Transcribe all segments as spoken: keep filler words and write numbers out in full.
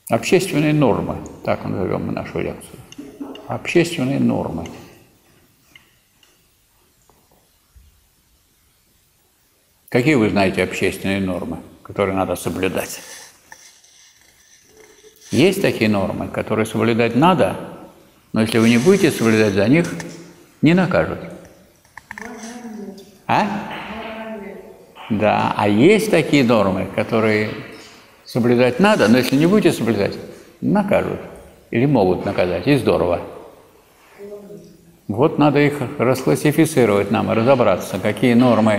Общественные нормы, так назовем мы нашу лекцию. Общественные нормы. Какие вы знаете общественные нормы, которые надо соблюдать? Есть такие нормы, которые соблюдать надо, но если вы не будете соблюдать, за них не накажут. А? Да, а есть такие нормы, которые соблюдать надо, но если не будете соблюдать, накажут. Или могут наказать, и здорово. Вот надо их расклассифицировать нам, разобраться, какие нормы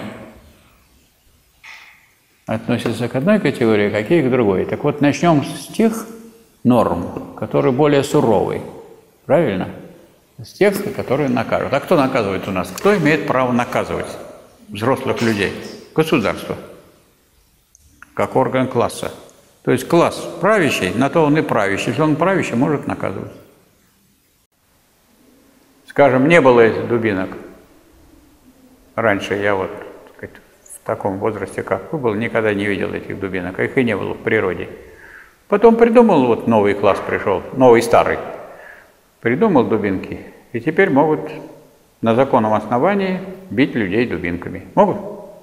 относятся к одной категории, какие к другой. Так вот, начнем с тех норм, которые более суровые. Правильно? С тех, которые накажут. А кто наказывает у нас? Кто имеет право наказывать взрослых людей? Государство. Как орган класса. То есть класс правящий, на то он и правящий. Если он правящий, может наказывать. Скажем, не было этих дубинок. Раньше я вот, так сказать, в таком возрасте, как вы был, никогда не видел этих дубинок, а их и не было в природе. Потом придумал, вот новый класс пришел, новый старый, придумал дубинки, и теперь могут на законном основании бить людей дубинками. Могут?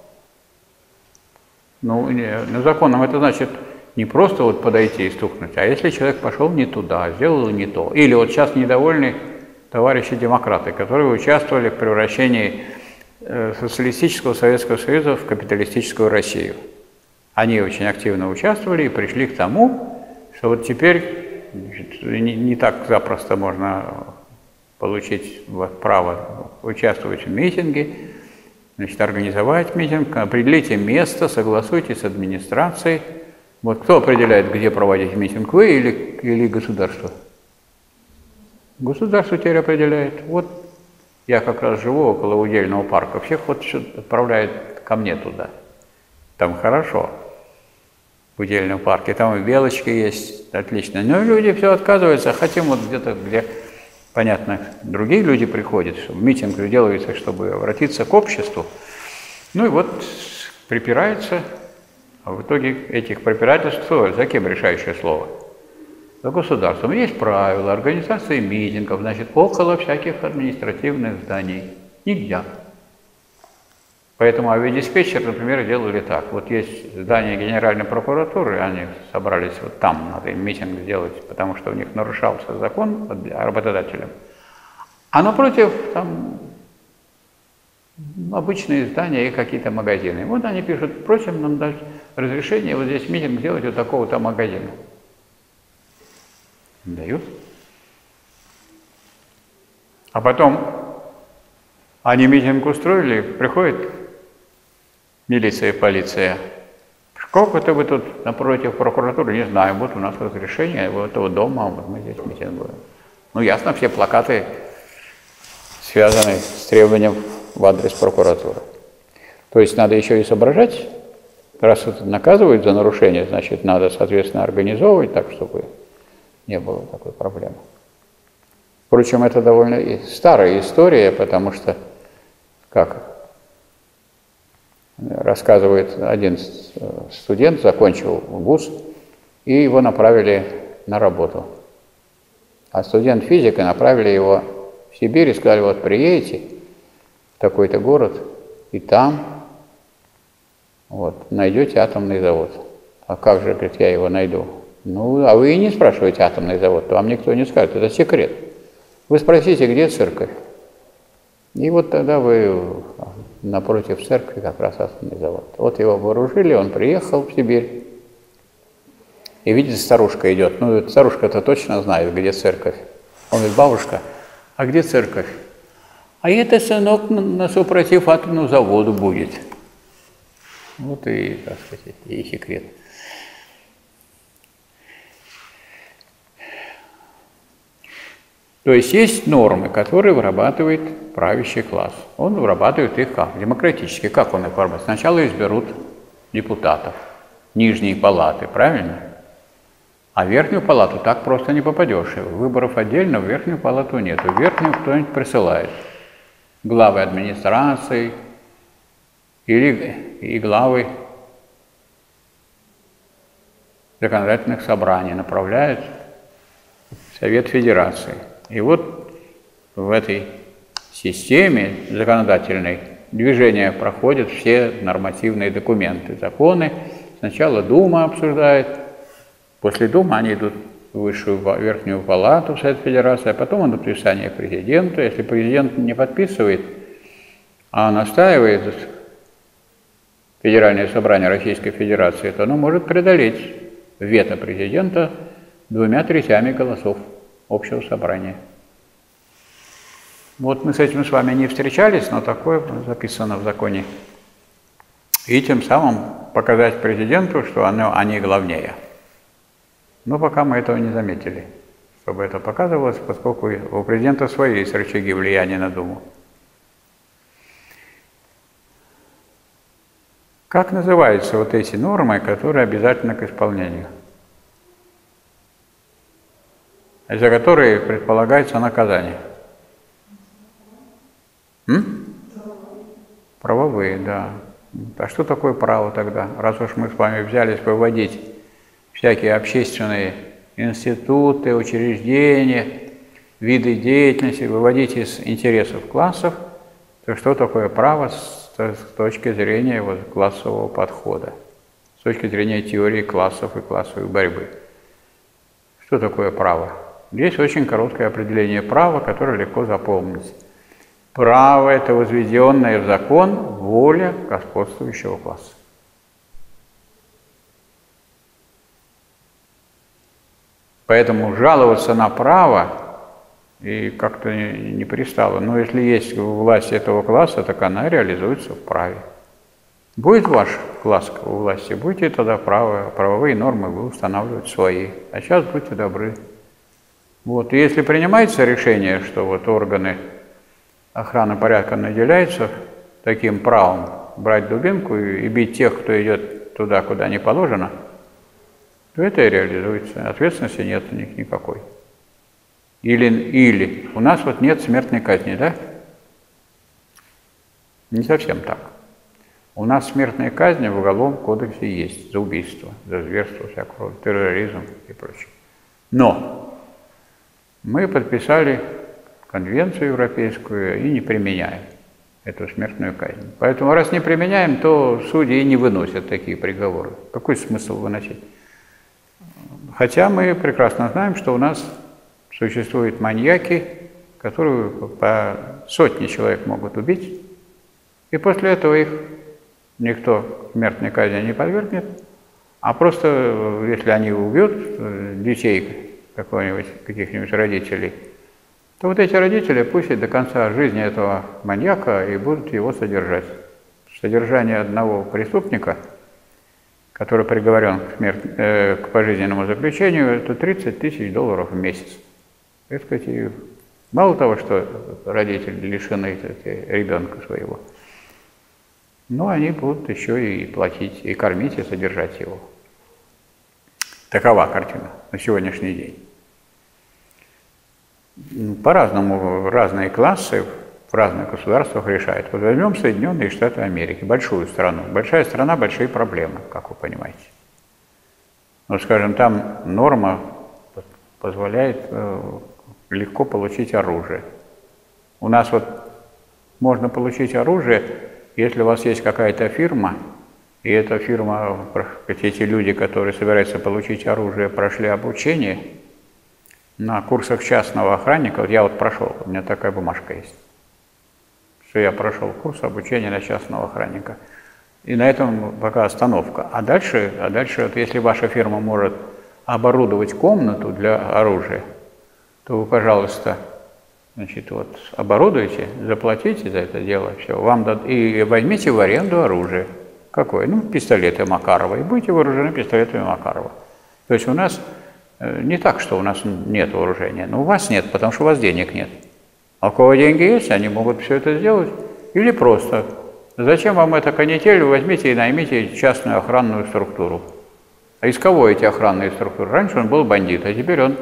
Ну, не, на законном это значит не просто вот подойти и стукнуть, а если человек пошел не туда, сделал не то. Или вот сейчас недовольны товарищи демократы, которые участвовали в превращении социалистического Советского Союза в капиталистическую Россию. Они очень активно участвовали и пришли к тому, что вот теперь значит, не, не так запросто можно получить вот, право участвовать в митинге, значит, организовать митинг, определите место, согласуйте с администрацией. Вот кто определяет, где проводить митинг, вы или, или государство? Государство теперь определяет. Вот я как раз живу около Удельного парка, всех вот отправляют ко мне туда. Там хорошо, в Удельном парке, там и белочки есть, отлично. Но люди все отказываются, хотим вот где-то, где, понятно, другие люди приходят, чтобы митинг делается, чтобы обратиться к обществу. Ну и вот припираются, а в итоге этих препирательств, за кем решающее слово? За государством. Есть правила организации митингов, значит, около всяких административных зданий. Нельзя. Поэтому авиадиспетчер, например, делали так. Вот есть здание Генеральной прокуратуры, они собрались вот там, надо им митинг сделать, потому что у них нарушался закон работодателем. А напротив там обычные здания и какие-то магазины. Вот они пишут, просим нам дать разрешение вот здесь митинг сделать у такого-то магазина. Дают. А потом они митинг устроили, приходит милиция и полиция. Сколько-то вы тут напротив прокуратуры, не знаю, вот у нас разрешение вот этого дома, вот мы здесь митингуем. Ну ясно, все плакаты связаны с требованием в адрес прокуратуры. То есть надо еще и соображать, раз это наказывают за нарушение, значит надо, соответственно, организовывать так, чтобы не было такой проблемы. Впрочем, это довольно и старая история, потому что, как рассказывает один студент, закончил вуз, и его направили на работу. А студент физика направили его в Сибирь и сказали, вот приедете в такой-то город, и там вот, найдете атомный завод. А как же, говорит, я его найду? Ну, а вы и не спрашиваете атомный завод, то вам никто не скажет, это секрет. Вы спросите, где церковь? И вот тогда вы напротив церкви как раз атомный завод. Вот его вооружили, он приехал в Сибирь. И видите, старушка идет. Ну, старушка-то точно знает, где церковь. Он говорит, бабушка, а где церковь? А это, сынок, на супротив атомному заводу будет. Вот и, так сказать, и секрет. То есть есть нормы, которые вырабатывает правящий класс. Он вырабатывает их как? Демократически. Как он их вырабатывает? Сначала изберут депутатов, нижние палаты, правильно? А в верхнюю палату так просто не попадешь. Выборов отдельно, в верхнюю палату нет. В верхнюю кто-нибудь присылает. Главы администрации или и главы законодательных собраний направляют в Совет Федерации. И вот в этой системе законодательной движения проходят все нормативные документы, законы. Сначала Дума обсуждает, после Думы они идут в высшую, верхнюю палату Совет Федерации, а потом на подписание президента. Если президент не подписывает, а настаивает Федеральное собрание Российской Федерации, то оно может преодолеть вето президента двумя третями голосов общего собрания. Вот мы с этим с вами не встречались, но такое записано в законе. И тем самым показать президенту, что оно, они главнее. Но пока мы этого не заметили, чтобы это показывалось, поскольку у президента свои есть рычаги влияния на Думу. Как называются вот эти нормы, которые обязательны к исполнению? За которые предполагается наказание? М? Правовые, да. А что такое право тогда? Раз уж мы с вами взялись выводить всякие общественные институты, учреждения, виды деятельности, выводить из интересов классов, то что такое право с, с точки зрения вот классового подхода, с точки зрения теории классов и классовой борьбы? Что такое право? Есть очень короткое определение права, которое легко запомнить. Право – это возведенная в закон воля господствующего класса. Поэтому жаловаться на право и как-то не, не пристало. Но если есть власть этого класса, так она реализуется в праве. Будет ваш класс у власти, будете тогда право, правовые нормы вы устанавливать свои. А сейчас будьте добры. Вот. И если принимается решение, что вот органы охраны порядка наделяются таким правом брать дубинку и, и бить тех, кто идет туда, куда не положено, то это и реализуется. Ответственности нет у них никакой. Или, или у нас вот нет смертной казни, да? Не совсем так. У нас смертная казнь в Уголовном кодексе есть за убийство, за зверство всякого, терроризм и прочее. Но мы подписали Конвенцию европейскую и не применяем эту смертную казнь. Поэтому раз не применяем, то судьи не выносят такие приговоры. Какой смысл выносить? Хотя мы прекрасно знаем, что у нас существуют маньяки, которые по сотни человек могут убить, и после этого их никто смертной казни не подвергнет, а просто, если они убьют детей какого-нибудь, каких-нибудь родителей, то вот эти родители пусть и до конца жизни этого маньяка и будут его содержать. Содержание одного преступника, который приговорен к, смерти, э, к пожизненному заключению, это тридцать тысяч долларов в месяц. Так сказать, и мало того, что родители лишены ребенка своего, но они будут еще и платить, и кормить, и содержать его. Такова картина на сегодняшний день. По-разному разные классы в разных государствах решают. Вот возьмем Соединенные Штаты Америки, большую страну. Большая страна, большие проблемы, как вы понимаете. Ну, скажем, там норма позволяет э, легко получить оружие. У нас вот можно получить оружие, если у вас есть какая-то фирма, и эта фирма, эти люди, которые собираются получить оружие, прошли обучение на курсах частного охранника. Вот я вот прошел, у меня такая бумажка есть, что я прошел курс обучения на частного охранника. И на этом пока остановка. А дальше, а дальше вот если ваша фирма может оборудовать комнату для оружия, то вы, пожалуйста, значит, вот, оборудуйте, заплатите за это дело, все, вам дад... и возьмите в аренду оружие. Какое? Ну, пистолеты Макарова. И будете вооружены пистолетами Макарова. То есть у нас не так, что у нас нет вооружения, но у вас нет, потому что у вас денег нет. А у кого деньги есть, они могут все это сделать. Или просто, зачем вам эта канитель, возьмите и наймите частную охранную структуру. А из кого эти охранные структуры? Раньше он был бандит, а теперь он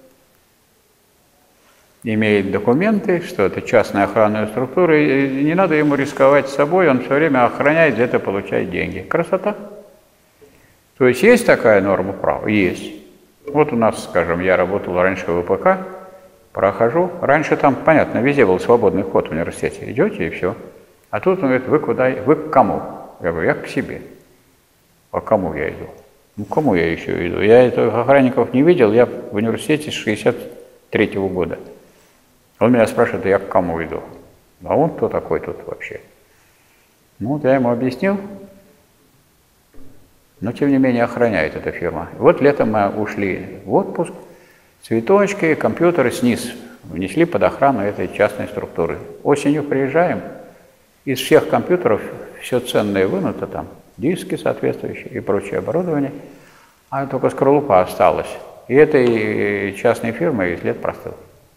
имеет документы, что это частная охранная структура, и не надо ему рисковать собой, он все время охраняет, где-то получает деньги. Красота. То есть есть такая норма права? Есть. Вот у нас, скажем, я работал раньше в ВПК, прохожу. Раньше там, понятно, везде был свободный вход в университете. Идете и все. А тут он говорит, вы куда? Вы к кому? Я говорю, я к себе. А к кому я иду? Ну, к кому я еще иду? Я этих охранников не видел, я в университете с шестьдесят третьего года. Он меня спрашивает, я к кому иду? А он кто такой тут вообще? Ну, вот я ему объяснил, но тем не менее охраняет эта фирма. Вот летом мы ушли в отпуск, цветочки, компьютеры снизу внесли под охрану этой частной структуры. Осенью приезжаем, из всех компьютеров все ценное вынуто там, диски соответствующие и прочее оборудование, а только скорлупа осталась. И этой частной фирмы след простыл.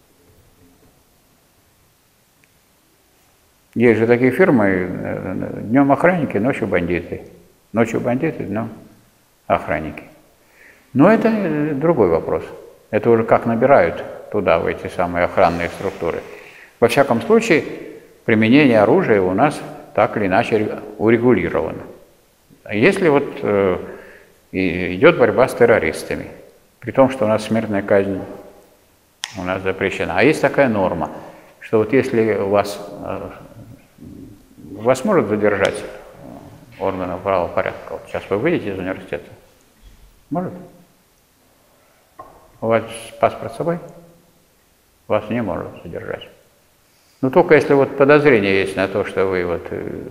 Есть же такие фирмы, днем охранники, ночью бандиты. Ночью бандиты, днем охранники. Но это другой вопрос. Это уже как набирают туда, в эти самые охранные структуры. Во всяком случае, применение оружия у нас так или иначе урегулировано. Если вот э, идет борьба с террористами, при том, что у нас смертная казнь у нас запрещена, а есть такая норма, что вот если у вас, э, вас может задержать органов правопорядка, вот сейчас вы выйдете из университета, может? У вас паспорт с собой? Вас не может задержать. Но только если вот подозрение есть на то, что вы вот э,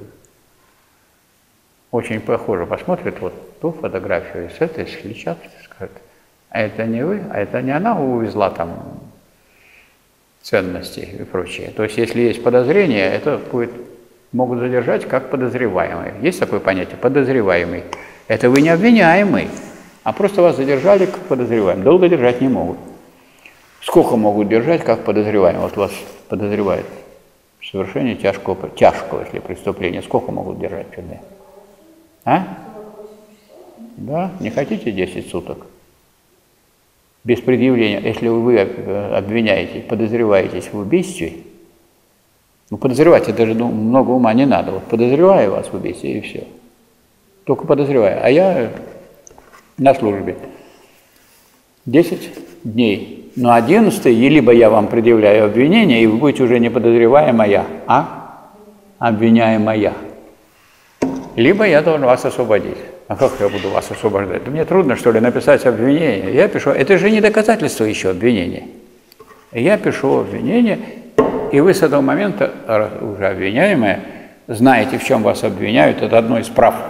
очень похоже посмотрят вот ту фотографию с этой, сличат, скажут, а это не вы, а это не она увезла там ценности и прочее. То есть если есть подозрение, это будет, могут задержать как подозреваемый. Есть такое понятие подозреваемый. Это вы не обвиняемый, а просто вас задержали как подозреваемый. Долго держать не могут. Сколько могут держать как подозреваемый? Вот вас подозревают в совершении тяжкого, тяжкого, если преступления. Сколько могут держать в тюрьме? А? Да? Не хотите десять суток? Без предъявления, если вы обвиняете, подозреваетесь в убийстве, ну подозревать, это же ну, много ума не надо. Вот подозреваю вас в убийстве и все. Только подозреваю. А я на службе. десять дней. Но одиннадцатый, либо я вам предъявляю обвинение, и вы будете уже не подозреваемая, а обвиняемая. Либо я должен вас освободить. А как я буду вас освобождать? Да мне трудно, что ли, написать обвинение. Я пишу, это же не доказательство еще обвинения. Я пишу обвинение, и вы с этого момента, уже обвиняемая, знаете, в чем вас обвиняют. Это одно из прав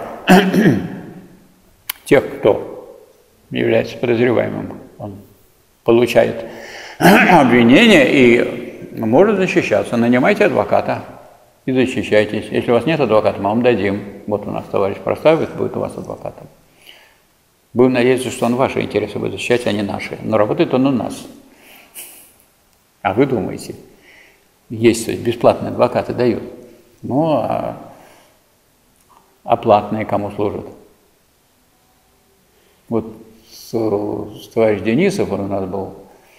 тех, кто является подозреваемым. Он получает обвинение и может защищаться. Нанимайте адвоката и защищайтесь. Если у вас нет адвоката, мы вам дадим. Вот у нас товарищ проставит, будет у вас адвокатом. Будем надеяться, что он ваши интересы будет защищать, а не наши. Но работает он у нас. А вы думаете, есть, то есть бесплатные адвокаты дают. Ну, а, а платные кому служат? Вот с, с товарищ Денисов, он у нас был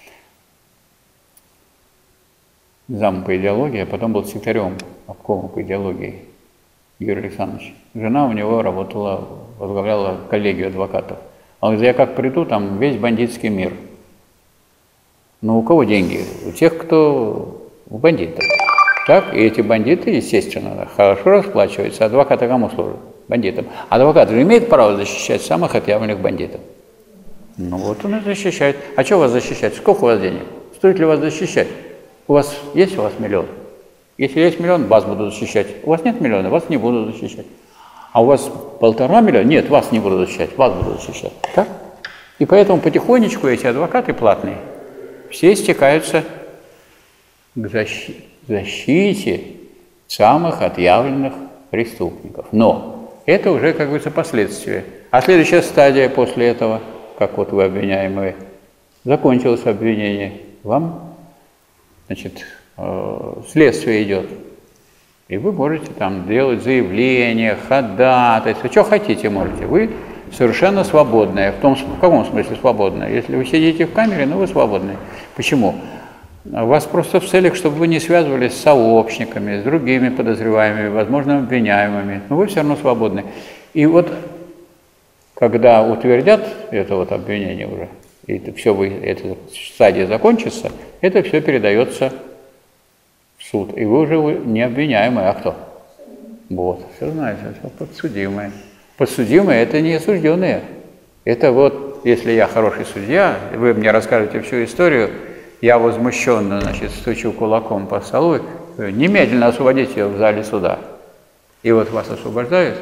зам по идеологии, а потом был секретарем обкома по идеологии Юрий Александрович. Жена у него работала, возглавляла коллегию адвокатов. Он говорит, я как приду, там весь бандитский мир. Но у кого деньги? У тех, кто у бандитов. Так, и эти бандиты, естественно, хорошо расплачиваются. Адвокаты кому служат? Бандитам. Адвокат же имеет право защищать самых отъявленных бандитов. Ну вот он и защищает. А что вас защищать? Сколько у вас денег? Стоит ли вас защищать? У вас есть у вас миллион? Если есть миллион, вас будут защищать. У вас нет миллиона, вас не будут защищать. А у вас полтора миллиона? Нет, вас не будут защищать, вас будут защищать. Так? И поэтому потихонечку эти адвокаты платные все стекаются к защите, защите самых отъявленных преступников. Но это уже, как говорится, последствия. А следующая стадия после этого, как вот вы обвиняемые, закончилось обвинение, вам, значит, следствие идет. И вы можете там делать заявление, ходатайство, что хотите можете. Вы совершенно свободные. В том, в каком смысле свободные? Если вы сидите в камере, ну вы свободны. Почему? Вас просто в целях, чтобы вы не связывались с сообщниками, с другими подозреваемыми, возможно, обвиняемыми. Но вы все равно свободны. И вот когда утвердят это вот обвинение уже, и это все, эта стадия закончится, это все передается в суд. И вы уже не обвиняемый, а кто? Вот, все знаете, это подсудимые. Подсудимые – это не осужденные. Это вот, если я хороший судья, вы мне расскажете всю историю, я возмущенно, значит, стучу кулаком по столу, немедленно освободите его в зале суда. И вот вас освобождают.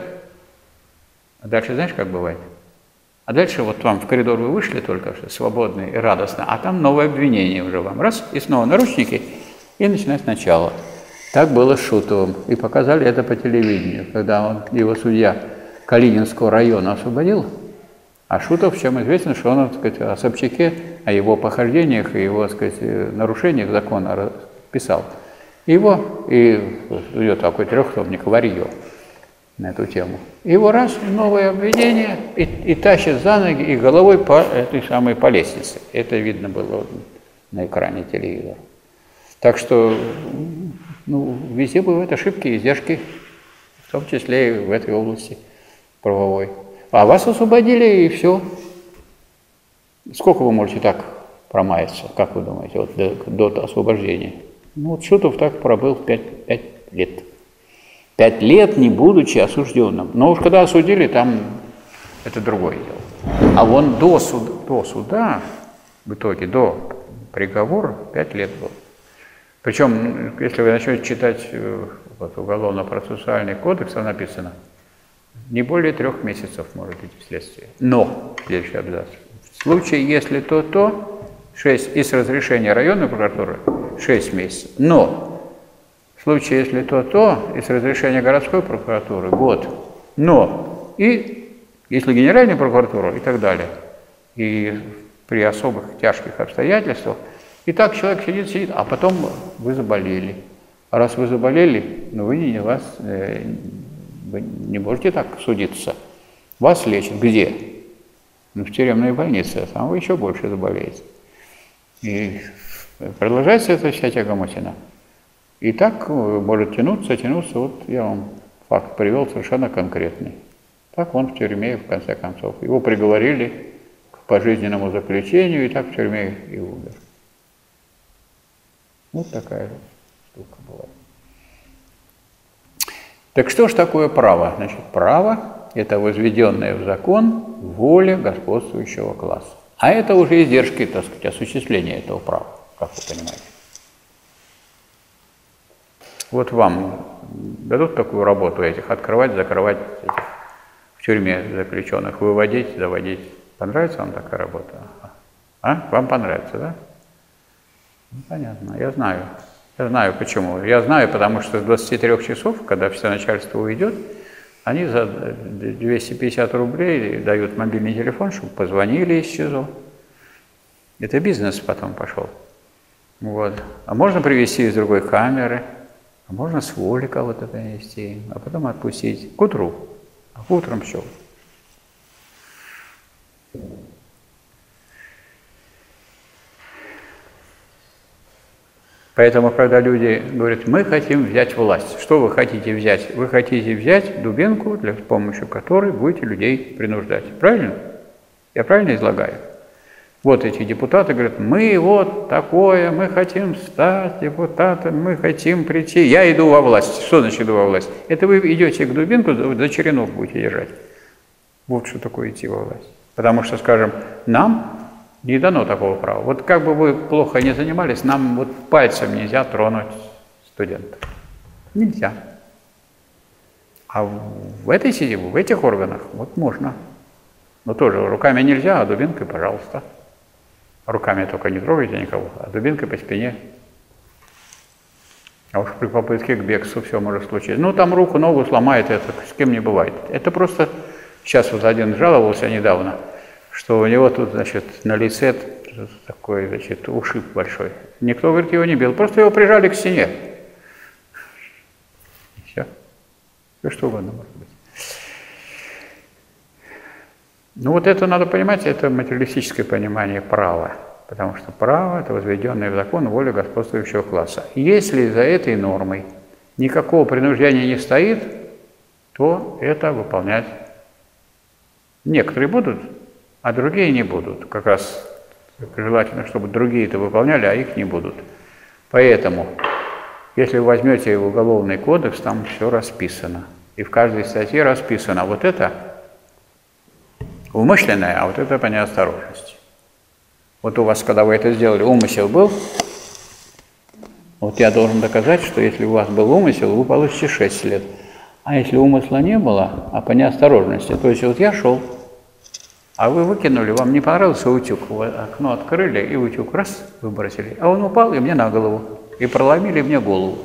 А дальше знаешь, как бывает? А дальше вот вам в коридор вы вышли только что, свободные и радостно, а там новое обвинение уже вам. Раз, и снова наручники, и начинать сначала. Так было с Шутовым. И показали это по телевидению, когда он, его судья Калининского района освободил. А Шутов, чем известен, что он, так сказать, о Собчаке, о его похождениях и его, так сказать, нарушениях закона писал. Его, и идет такой трехтомник «Варье» на эту тему. Его раз, новое обвинение, и, и тащит за ноги, и головой по этой самой по лестнице. Это видно было на экране телевизора. Так что, ну, везде бывают ошибки, издержки, в том числе и в этой области правовой. А вас освободили, и все. Сколько вы можете так промаяться, как вы думаете, вот до, до освобождения? Ну, вот Шутов так пробыл пять, пять лет. Пять лет, не будучи осужденным. Но уж когда осудили, там это другое дело. А вон до суда, до суда, в итоге, до приговора, пять лет было. Причем, если вы начнете читать вот, уголовно-процессуальный кодекс, там написано, не более трех месяцев может идти следствие. Но, следующий абзац, в случае, если то-то, шесть, и с разрешения районной прокуратуры, шесть месяцев. Но, в случае, если то-то, и с разрешения городской прокуратуры, год. Но, и если генеральная прокуратура, и так далее, и при особых тяжких обстоятельствах, и так человек сидит, сидит, а потом вы заболели. А раз вы заболели, ну вы не, вас, э, вы не можете так судиться. Вас лечат где? Ну, в тюремной больнице, а там вы еще больше заболеете. И продолжается эта вся тягомотина. И так может тянуться, тянуться. Вот я вам факт привел совершенно конкретный. Так он в тюрьме, в конце концов. Его приговорили к пожизненному заключению, и так в тюрьме и умер. Вот такая штука была. Так что ж такое право? Значит, право – это возведенная в закон воля господствующего класса. А это уже издержки, так сказать, осуществления этого права, как вы понимаете. Вот вам дадут такую работу этих, открывать, закрывать этих в тюрьме заключенных, выводить, заводить. Понравится вам такая работа? А? Вам понравится, да? Ну, понятно, я знаю. Я знаю почему. Я знаю, потому что с двадцати трёх часов, когда все начальство уйдет, они за двести пятьдесят рублей дают мобильный телефон, чтобы позвонили из СИЗО. Это бизнес потом пошел. Вот. А можно привезти из другой камеры, а можно с воли кого-то принести, а потом отпустить к утру. А утром все. Поэтому, когда люди говорят, мы хотим взять власть, что вы хотите взять? Вы хотите взять дубинку, для, с помощью которой будете людей принуждать. Правильно? Я правильно излагаю? Вот эти депутаты говорят, мы вот такое, мы хотим стать депутатом, мы хотим прийти. Я иду во власть. Что значит иду во власть? Это вы идете к дубинку, за черенок будете держать. Вот что такое идти во власть. Потому что, скажем, нам не дано такого права. Вот как бы вы плохо не занимались, нам вот пальцем нельзя тронуть студента. Нельзя. А в этой сети, в этих органах, вот можно. Но тоже руками нельзя, а дубинкой, пожалуйста. Руками только не трогайте никого, а дубинкой по спине. А уж при попытке к бегству все может случиться. Ну, там руку, ногу сломает, это с кем не бывает. Это просто... Сейчас вот один жаловался недавно, что у него тут, значит, на лице такой, значит, ушиб большой. Никто, говорит, его не бил, просто его прижали к стене. И все. И что угодно может быть. Ну вот это надо понимать, это материалистическое понимание права. Потому что право – это возведенное в закон воля господствующего класса. Если за этой нормой никакого принуждения не стоит, то это выполнять Некоторые будут, а другие не будут. Как раз желательно, чтобы другие это выполняли, а их не будут. Поэтому, если вы возьмете Уголовный кодекс, там все расписано. И в каждой статье расписано вот это умышленное, а вот это по неосторожности. Вот у вас, когда вы это сделали, умысел был, вот я должен доказать, что если у вас был умысел, вы получите шесть лет. А если умысла не было, а по неосторожности, то есть вот я шел, а вы выкинули, вам не понравился утюг, вы окно открыли и утюг раз выбросили, а он упал и мне на голову, и проломили мне голову.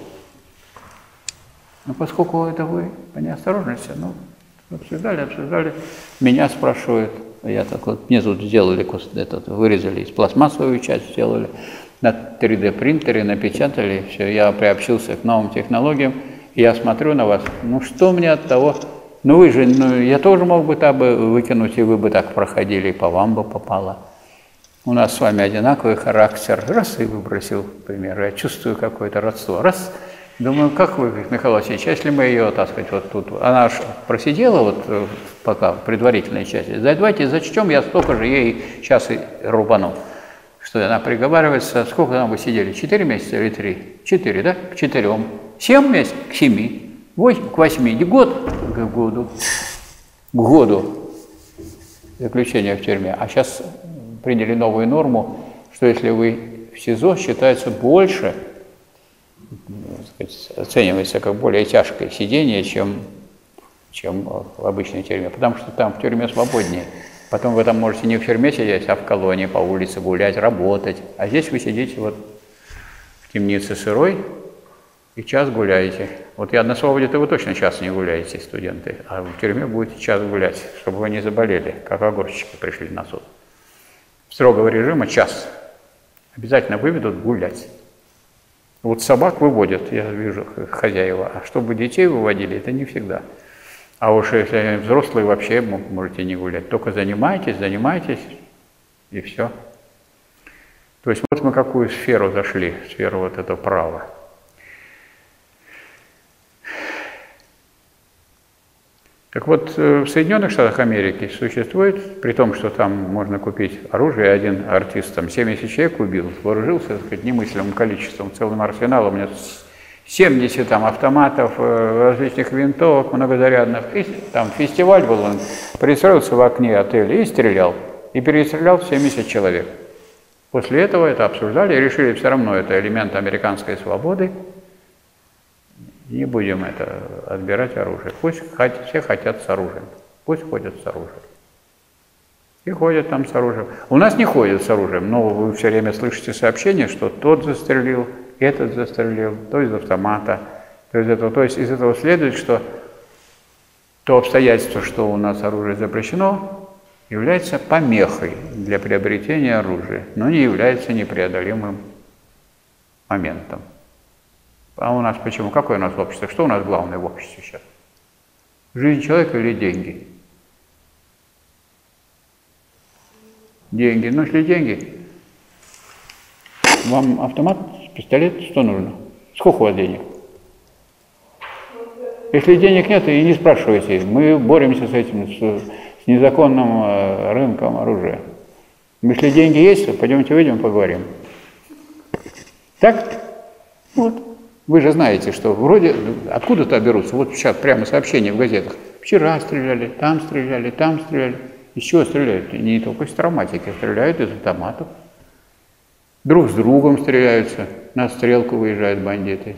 Ну, поскольку это вы по неосторожности, ну, обсуждали, обсуждали, меня спрашивают, я так вот, мне тут сделали, этот, вырезали из пластмассовую часть, сделали, на три дэ принтере напечатали, все, я приобщился к новым технологиям, и я смотрю на вас, ну, что мне от того, ну, вы же, ну, я тоже мог бы так бы выкинуть, и вы бы так проходили, и по вам бы попало. У нас с вами одинаковый характер, раз, и выбросил, к примеру, я чувствую какое-то родство, раз. Думаю, как вы, Михаил Васильевич, если мы ее, так сказать, вот тут, она аж просидела вот пока в предварительной части, давайте зачтем, я столько же ей сейчас и рубану. Что она приговаривается, сколько там вы сидели, четыре месяца или три? Четыре, да? К четырем. Семь месяцев? К семи. Восемь? К восьми. Год? К году. К году заключения в тюрьме. А сейчас приняли новую норму, что если вы в СИЗО, считается больше, так сказать, оценивается как более тяжкое сидение, чем, чем в обычной тюрьме, потому что там в тюрьме свободнее. Потом вы там можете не в тюрьме сидеть, а в колонии, по улице гулять, работать. А здесь вы сидите вот в темнице сырой и час гуляете. Вот я на свободе-то вы точно час не гуляете, студенты, а в тюрьме будете час гулять, чтобы вы не заболели, как огурчики пришли на суд. Строгого режима час. Обязательно выведут гулять. Вот собак выводят, я вижу, хозяева, а чтобы детей выводили, это не всегда. А уж если взрослые, вообще можете не гулять. Только занимайтесь, занимайтесь, и все. То есть вот мы в какую сферу зашли, в сферу вот этого права. Так вот, в Соединенных Штатах Америки существует, при том, что там можно купить оружие, один артист там семьдесят человек убил, вооружился, так сказать, немыслимым количеством, целым арсеналом, у меня семьдесят там автоматов, различных винтовок, многозарядных. И там фестиваль был, он пристроился в окне отеля и стрелял. И перестрелял семьдесят человек. После этого это обсуждали и решили, все равно это элемент американской свободы. Не будем это отбирать оружие. Пусть все хотят с оружием. Пусть ходят с оружием. И ходят там с оружием. У нас не ходят с оружием, но вы все время слышите сообщения, что тот застрелил, этот застрелил, то из автомата, то из этого. То есть из этого следует, что то обстоятельство, что у нас оружие запрещено, является помехой для приобретения оружия, но не является непреодолимым моментом. А у нас почему? Какое у нас общество? Что у нас главное в обществе сейчас? Жизнь человека или деньги? Деньги. Ну, если деньги, вам автомат, пистолет, что нужно? Сколько у вас денег? Если денег нет, и не спрашивайте. Мы боремся с этим, с, с незаконным рынком оружия. Если деньги есть, то пойдемте выйдем, поговорим. Так? Вот. Вы же знаете, что вроде откуда-то берутся. Вот сейчас прямо сообщения в газетах. Вчера стреляли, там стреляли, там стреляли. Из чего стреляют? Не только из травматики, стреляют из автоматов. Друг с другом стреляются. На стрелку выезжают бандиты.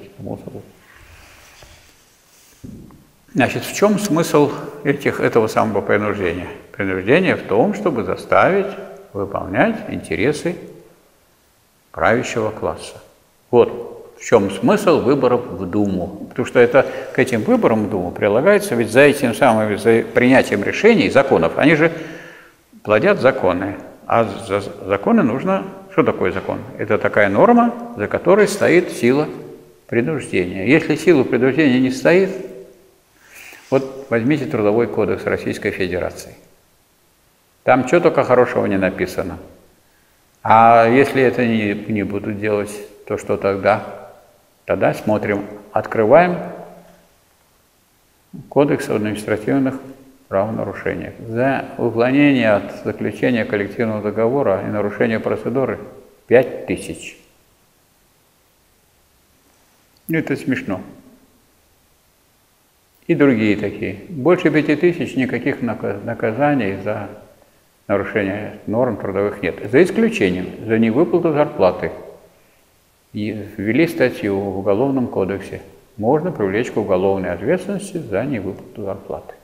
Значит, в чем смысл этих, этого самого принуждения? Принуждение в том, чтобы заставить выполнять интересы правящего класса. Вот. В чем смысл выборов в Думу? Потому что это к этим выборам в Думу прилагается, ведь за этим самым за принятием решений, законов, они же плодят законы. А за законы нужно... Что такое закон? Это такая норма, за которой стоит сила принуждения. Если сила принуждения не стоит, вот возьмите Трудовой кодекс Российской Федерации. Там что только хорошего не написано. А если это не, не будут делать, то что тогда? Тогда смотрим, открываем Кодекс административных правонарушениях. За уклонение от заключения коллективного договора и нарушение процедуры пять тысяч. Это смешно. И другие такие. Больше пяти тысяч никаких наказаний за нарушение норм трудовых нет. За исключением, за невыплату зарплаты. И ввели статью в Уголовном кодексе. Можно привлечь к уголовной ответственности за невыплату зарплаты.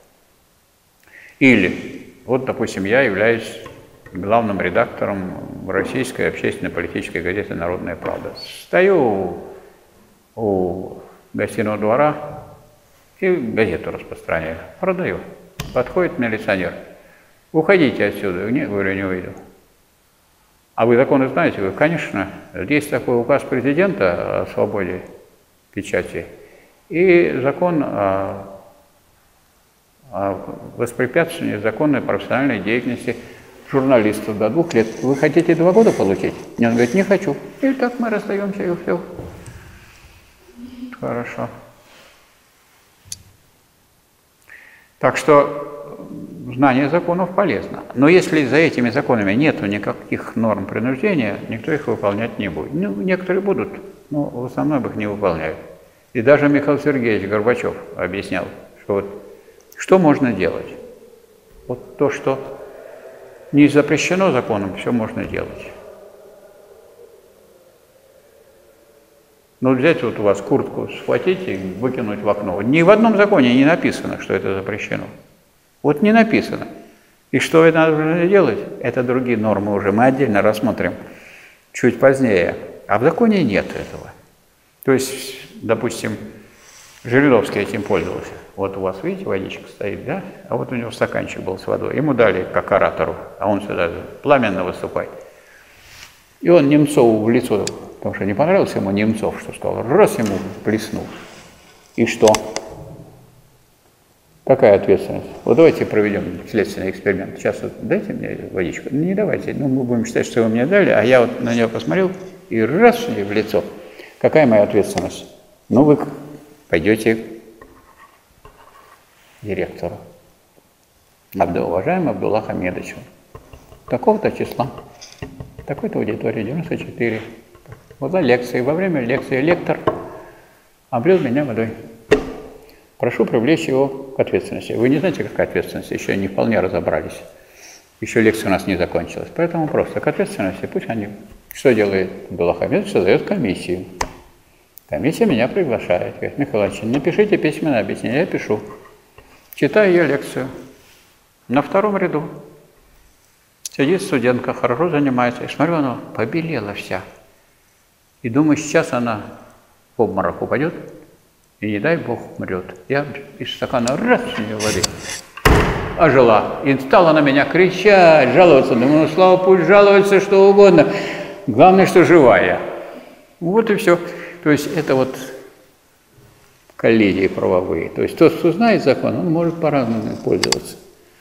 Или, вот, допустим, я являюсь главным редактором российской общественно-политической газеты «Народная правда». Стою у гостиного двора и газету распространяю, продаю. Подходит милиционер. Уходите отсюда. Нет, говорю, не уйду. А вы законы знаете? Вы, конечно, есть такой указ президента о свободе печати и закон о, о воспрепятствовании законной профессиональной деятельности журналистов до двух лет. Вы хотите два года получить? И он говорит, не хочу. И так мы расстаемся, и все. Хорошо. Так что знание законов полезно. Но если за этими законами нет никаких норм принуждения, никто их выполнять не будет. Ну, некоторые будут, но в основном их не выполняют. И даже Михаил Сергеевич Горбачев объяснял, что вот что можно делать. Вот то, что не запрещено законом, все можно делать. Ну, взять вот у вас куртку, схватить и выкинуть в окно. Ни в одном законе не написано, что это запрещено. Вот не написано. И что это надо делать? Это другие нормы уже. Мы отдельно рассмотрим чуть позднее. А в законе нет этого. То есть, допустим, Жириновский этим пользовался. Вот у вас, видите, водичка стоит, да? А вот у него стаканчик был с водой. Ему дали как оратору, а он сюда пламенно выступает. И он Немцову в лицо, потому что не понравился ему Немцов, что сказал, раз ему плеснул. И что? Какая ответственность? Вот давайте проведем следственный эксперимент. Сейчас вот дайте мне водичку. Не давайте, ну мы будем считать, что вы мне дали, а я вот на нее посмотрел и раз мне в лицо. Какая моя ответственность? Ну вы пойдете к директору. Уважаемый Абдулла Хамедович, такого-то числа. Такой-то аудитории, девяносто четыре. Вот за лекцией, во время лекции лектор облил меня водой. Прошу привлечь его к ответственности. Вы не знаете, какая ответственность? Еще не вполне разобрались. Еще лекция у нас не закончилась. Поэтому просто к ответственности. Пусть они... Что делает Абдулла Хамедович? Создает комиссию. Комиссия меня приглашает. Говорит, Михаил Иванович, напишите письменное объяснение. Я пишу. Читаю ее лекцию. На втором ряду. Сидит студентка, хорошо занимается. И смотрю, она побелела вся. И думаю, сейчас она в обморок упадет, и не дай Бог умрет. Я из стакана раз мне воды ожила. И стала на меня кричать, жаловаться. Думаю, ну, слава, пусть жалуется что угодно. Главное, что живая. Вот и все. То есть это вот коллизии правовые. То есть тот, кто знает закон, он может по-разному пользоваться.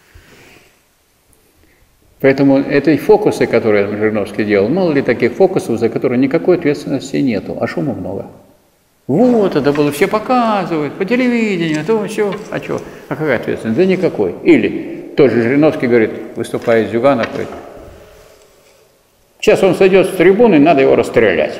Поэтому эти фокусы, которые Жириновский делал, мало ли таких фокусов, за которые никакой ответственности нету, а шума много. Вот, это было, все показывают, по телевидению, то все, а что, а какая ответственность? Да никакой. Или тот же Жириновский говорит, выступая из Зюганов, говорит, сейчас он сойдет с трибуны, надо его расстрелять.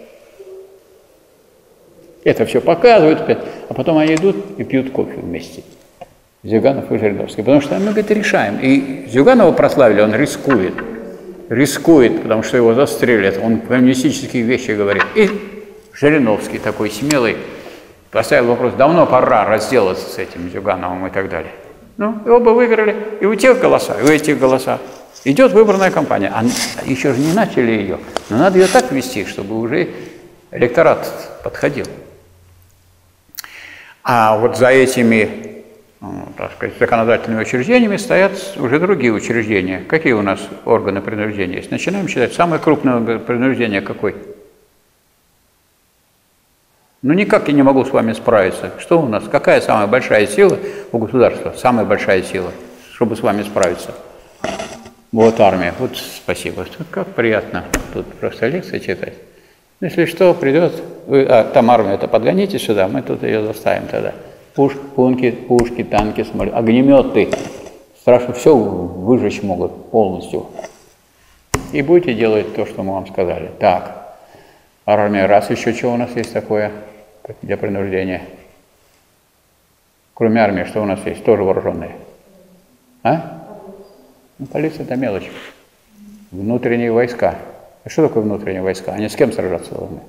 Это все показывают, а потом они идут и пьют кофе вместе. Зюганов и Жириновский. Потому что мы, говорит, решаем. И Зюганова прославили, он рискует. Рискует, потому что его застрелят. Он коммунистические вещи говорит. И Жириновский такой смелый поставил вопрос, давно пора разделаться с этим Зюгановым и так далее. Ну, и оба выиграли. И у тех голоса, и у этих голоса. Идет выборная кампания. А еще же не начали ее. Но надо ее так вести, чтобы уже электорат подходил. А вот за этими... Ну, так сказать, законодательными учреждениями стоят уже другие учреждения. Какие у нас органы принуждения есть? Начинаем считать. Самое крупное принуждение какой? Ну, никак я не могу с вами справиться. Что у нас? Какая самая большая сила у государства? Самая большая сила, чтобы с вами справиться. Вот армия. Вот спасибо. Тут как приятно. Тут просто лекции читать. Если что, придет... Вы, а, там армию-то подгоните сюда, мы тут ее заставим тогда. Пуш, пунки, пушки, танки, самолеты, огнеметы. Страшно, все выжечь могут полностью. И будете делать то, что мы вам сказали. Так, армия, раз еще что у нас есть такое для принуждения? Кроме армии, что у нас есть? Тоже вооруженные. А? Ну, полиция – это мелочь. Внутренние войска. А что такое внутренние войска? Они с кем сражаться должны?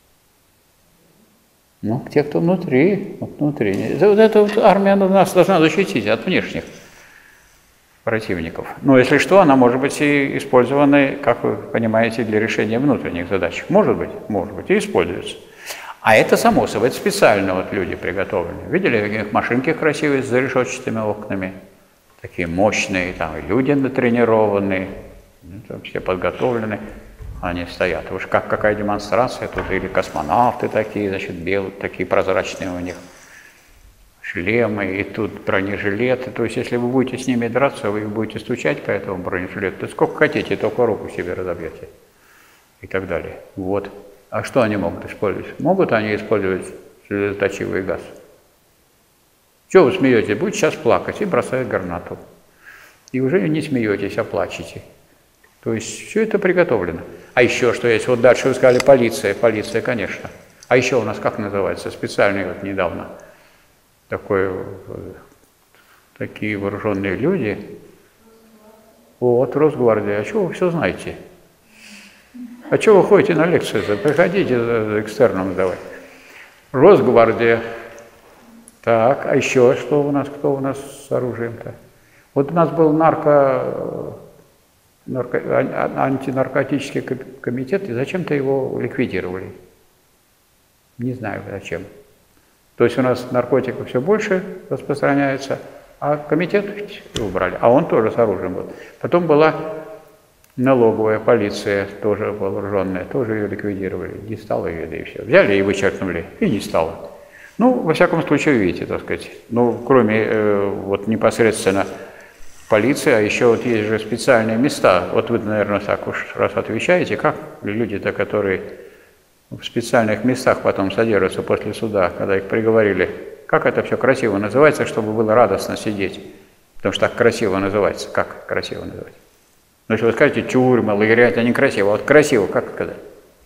Ну, те, кто внутри. Вот внутри. Вот эта вот армия нас должна защитить от внешних противников. Но если что, она может быть и использована, как вы понимаете, для решения внутренних задач. Может быть, может быть, и используется. А это само собой, это специально вот люди приготовлены. Видели, какие машинки красивые с зарешетчатыми окнами? Такие мощные, там люди натренированные, это все подготовлены. Они стоят. Уж как какая демонстрация тут, или космонавты такие, значит, белые, такие прозрачные у них шлемы, и тут бронежилеты. То есть, если вы будете с ними драться, вы их будете стучать по этому бронежилету, то сколько хотите, только руку себе разобьете. И так далее. Вот. А что они могут использовать? Могут они использовать слезоточивый газ? Чего вы смеетесь? Будете сейчас плакать и бросают гранату. И уже не смеетесь, а плачете. То есть все это приготовлено. А еще что есть? Вот дальше вы сказали полиция. Полиция, конечно. А еще у нас как называется? Специальный вот недавно. Такой, такие вооруженные люди. Вот, Росгвардия. А что вы все знаете? А что вы ходите на лекции? Приходите за экстерном сдавать. Росгвардия. Так, а еще что у нас? Кто у нас с оружием-то? Вот у нас был нарко... Нарко... антинаркотический комитет, и зачем-то его ликвидировали. Не знаю зачем. То есть у нас наркотиков все больше распространяется, а комитет убрали, а он тоже с оружием был. Потом была налоговая полиция, тоже вооруженная, тоже ее ликвидировали. Не стало ее, да и все. Взяли и вычеркнули, и не стало. Ну, во всяком случае, видите, так сказать. Ну, кроме э, вот непосредственно полиции, а еще вот есть же специальные места. Вот вы, наверное, так уж раз отвечаете, как люди-то, которые в специальных местах потом содержатся после суда, когда их приговорили, как это все красиво называется, чтобы было радостно сидеть? Потому что так красиво называется. Как красиво называть? Ну, если вы скажете тюрьма, лагеря, это некрасиво. А вот красиво, как сказать?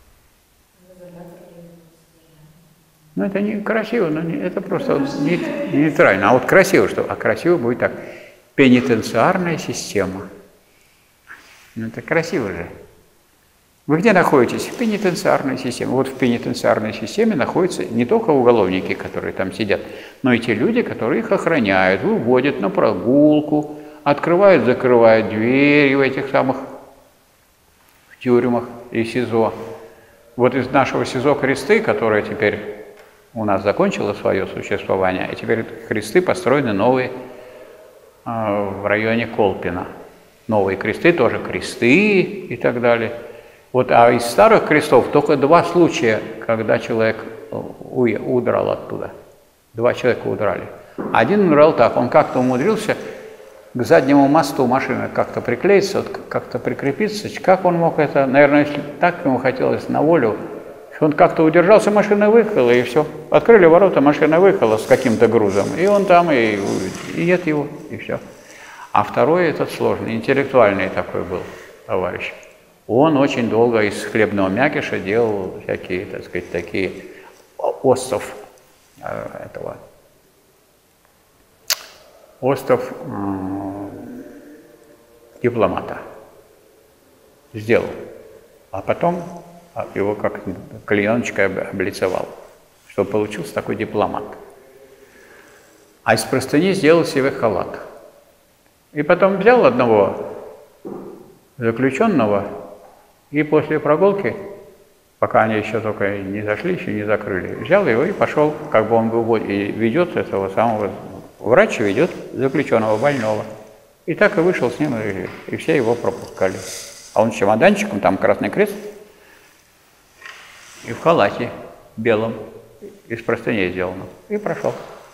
Ну, это не красиво, но не, это просто не, нейтрально. А вот красиво что? А красиво будет так. Пенитенциарная система. Ну, это красиво же. Вы где находитесь? В пенитенциарной системе. Вот в пенитенциарной системе находятся не только уголовники, которые там сидят, но и те люди, которые их охраняют, выводят на прогулку, открывают, закрывают двери в этих самых в тюрьмах и СИЗО. Вот из нашего СИЗО Кресты, которое теперь у нас закончило свое существование, и теперь Кресты построены новые в районе Колпино. Новые кресты, тоже кресты и так далее. Вот, а из старых крестов только два случая, когда человек удрал оттуда. Два человека удрали. Один удрал так, он как-то умудрился к заднему мосту машины как-то приклеиться, вот, как-то прикрепиться. Как он мог это, наверное, если так ему хотелось на волю, он как-то удержался, машина выехала, и все. Открыли ворота, машина выехала с каким-то грузом, и он там, и, и нет его, и все. А второй этот сложный, интеллектуальный такой был товарищ. Он очень долго из хлебного мякиша делал всякие, так сказать, такие остов э, этого. Остов э, дипломата. Сделал. А потом его как клееночкой облицевал, чтобы получился такой дипломат. А из простыни сделал себе халат. И потом взял одного заключенного и после прогулки, пока они еще только не зашли, еще не закрыли, взял его и пошел, как бы он выводит, и ведет этого самого, врач ведет заключенного больного. И так и вышел с ним, и, и все его пропускали. А он с чемоданчиком, там Красный Крест, и в халате белом, из простыней сделано, и прошел.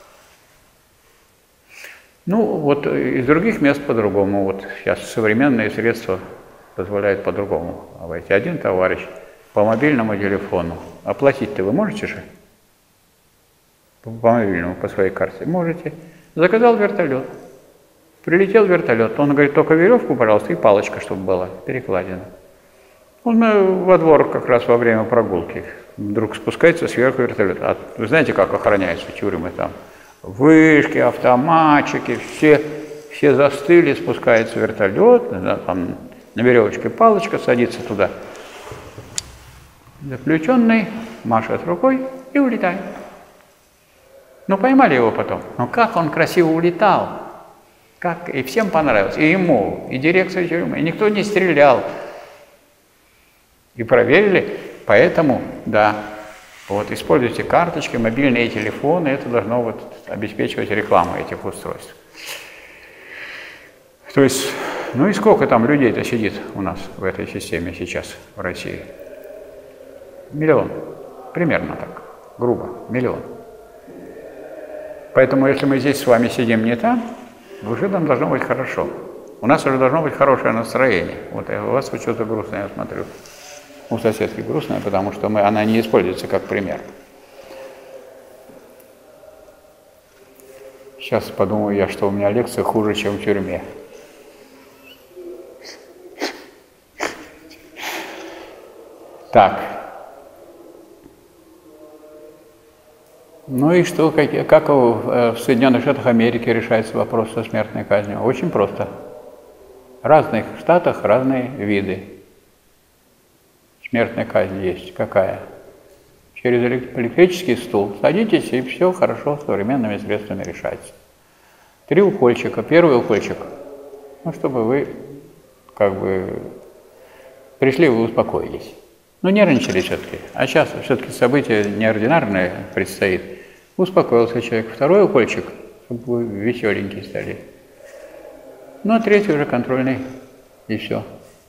Ну, вот из других мест по-другому. Вот сейчас современные средства позволяют по-другому обойти. Один товарищ по мобильному телефону. Оплатить-то вы можете же? по мобильному, по своей карте. Можете. Заказал вертолет. Прилетел вертолет. Он говорит, только веревку, пожалуйста, и палочка, чтобы была, перекладина. Он во двор как раз во время прогулки. Вдруг спускается сверху вертолет. А вы знаете, как охраняются тюрьмы там? Вышки, автоматчики, все, все застыли, спускается вертолет, там на веревочке палочка, садится туда. Заключенный машет рукой и улетает. Ну, поймали его потом. Но как он красиво улетал. Как, и всем понравилось. И ему, и директору тюрьмы. И никто не стрелял. И проверили. Поэтому, да, вот используйте карточки, мобильные телефоны. Это должно вот обеспечивать рекламу этих устройств. То есть, ну и сколько там людей-то сидит у нас в этой системе сейчас в России? Миллион. Примерно так. Грубо. Миллион. Поэтому, если мы здесь с вами сидим не там, уже нам должно быть хорошо. У нас уже должно быть хорошее настроение. Вот у вас что-то грустное, я смотрю. У соседки грустное, потому что мы, она не используется как пример. Сейчас подумаю я, что у меня лекция хуже, чем в тюрьме. Так. Ну и что, как, как в Соединенных Штатах Америки решается вопрос со смертной казнью? Очень просто. В разных штатах разные виды. Смертная казнь есть. Какая? Через электрический стул садитесь, и все хорошо современными средствами решается. Три укольчика. Первый укольчик, ну, чтобы вы как бы пришли, вы успокоились. Ну, нервничали все-таки. А сейчас все-таки событие неординарное предстоит. Успокоился человек. Второй укольчик, чтобы вы веселенькие стали. Ну, а третий уже контрольный. И все.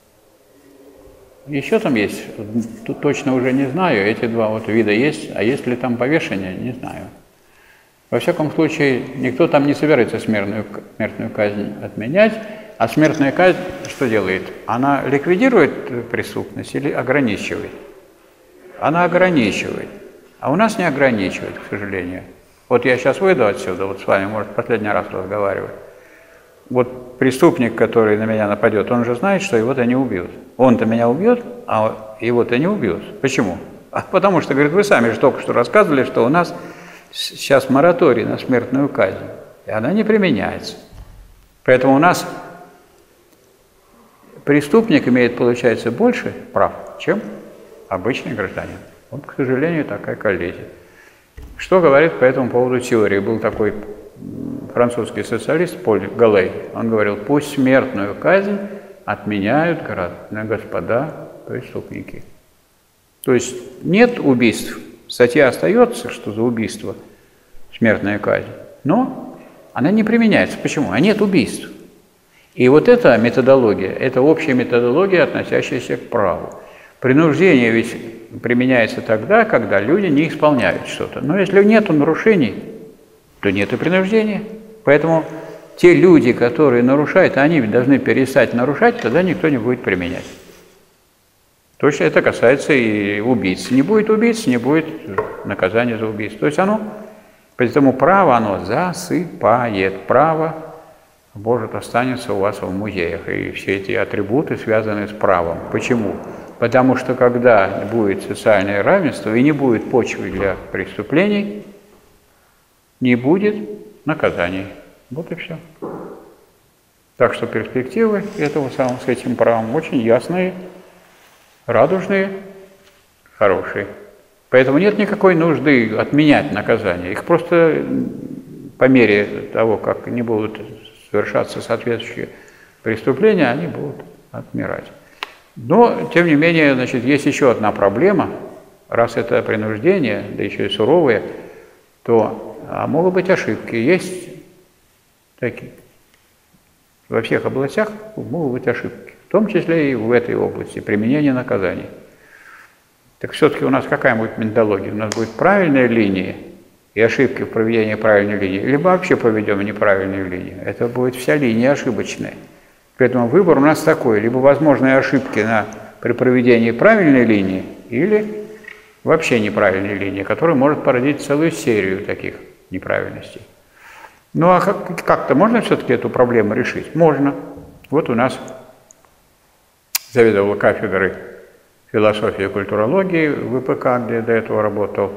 Еще там есть, тут точно уже не знаю, эти два вот вида есть, а есть ли там повешение, не знаю. Во всяком случае, никто там не собирается смертную, смертную казнь отменять, а смертная казнь что делает? Она ликвидирует преступность или ограничивает? Она ограничивает, а у нас не ограничивает, к сожалению. Вот я сейчас выйду отсюда, вот с вами, может, последний раз разговариваю. Вот преступник, который на меня нападет, он же знает, что его-то не убьют. Он-то меня убьет, а его-то не убьют. Почему? А потому что, говорит, вы сами же только что рассказывали, что у нас сейчас мораторий на смертную казнь, и она не применяется. Поэтому у нас преступник имеет, получается, больше прав, чем обычный гражданин. Вот, к сожалению, такая коллизия. Что говорит по этому поводу теории? Был такой французский социалист Поль Галлей, он говорил, пусть смертную казнь отменяют господа преступники. То есть нет убийств, статья остается, что за убийство смертная казнь, но она не применяется. Почему? А нет убийств. И вот эта методология, это общая методология, относящаяся к праву. Принуждение ведь применяется тогда, когда люди не исполняют что-то. Но если нет нарушений, то нет и принуждения. Поэтому те люди, которые нарушают, они ведь должны перестать нарушать, тогда никто не будет применять. Точно это касается и убийц. Не будет убийц, не будет наказания за убийство. То есть оно, поэтому право, оно засыпает. Право, может, останется у вас в музеях. И все эти атрибуты связаны с правом. Почему? Потому что когда будет социальное равенство и не будет почвы для преступлений, не будет наказаний. Вот и все. Так что перспективы этого самого с этим правом очень ясные, радужные, хорошие. Поэтому нет никакой нужды отменять наказания. Их просто по мере того, как не будут совершаться соответствующие преступления, они будут отмирать. Но, тем не менее, значит, есть еще одна проблема. Раз это принуждение, да еще и суровое, то а могут быть ошибки. Есть такие. Во всех областях могут быть ошибки. В том числе и в этой области применения наказаний. Так все-таки у нас какая будет методология? У нас будет правильная линия и ошибки в проведении правильной линии, либо вообще проведем неправильную линию. Это будет вся линия ошибочная. Поэтому выбор у нас такой: либо возможные ошибки на, при проведении правильной линии, или вообще неправильной линии, которая может породить целую серию таких неправильностей. Ну а как- как-то можно все-таки эту проблему решить? Можно. Вот у нас заведовал кафедрой философии и культурологии в ВПК, где до этого работал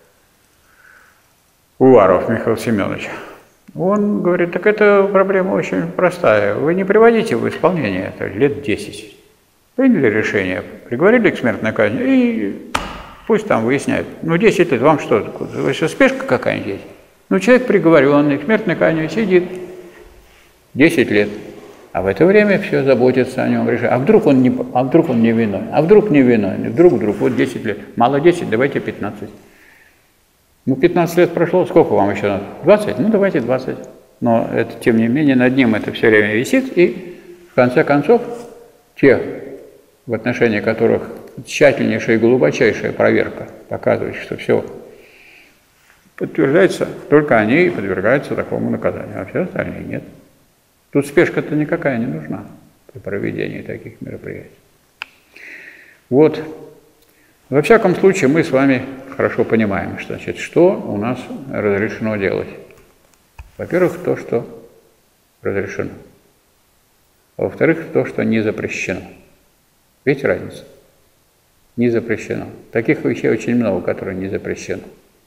Уваров Михаил Семенович. Он говорит, так эта проблема очень простая. Вы не приводите в исполнение это лет десять. Приняли решение, приговорили к смертной казни, и пусть там выясняют. Ну, десять лет, вам что, вы что, спешка какая-нибудь есть? Ну, человек приговоренный к смертной казни сидит десять лет. А в это время все заботятся о нем, решают. А вдруг он не, а вдруг он не виновен? А вдруг не виновен? Вдруг, вдруг, вот десять лет. Мало десять, давайте пятнадцать. Ну, пятнадцать лет прошло, сколько вам еще надо? двадцать? Ну, давайте двадцать. Но это, тем не менее, над ним это все время висит, и в конце концов, те, в отношении которых тщательнейшая и глубочайшая проверка показывает, что все подтверждается, только они и подвергаются такому наказанию, а все остальные нет. Тут спешка-то никакая не нужна при проведении таких мероприятий. Вот. Во всяком случае, мы с вами хорошо понимаем, что, значит, что у нас разрешено делать. Во-первых, то, что разрешено. А во-вторых, то, что не запрещено. Видите разницу? Не запрещено. Таких вещей очень много, которые не запрещены.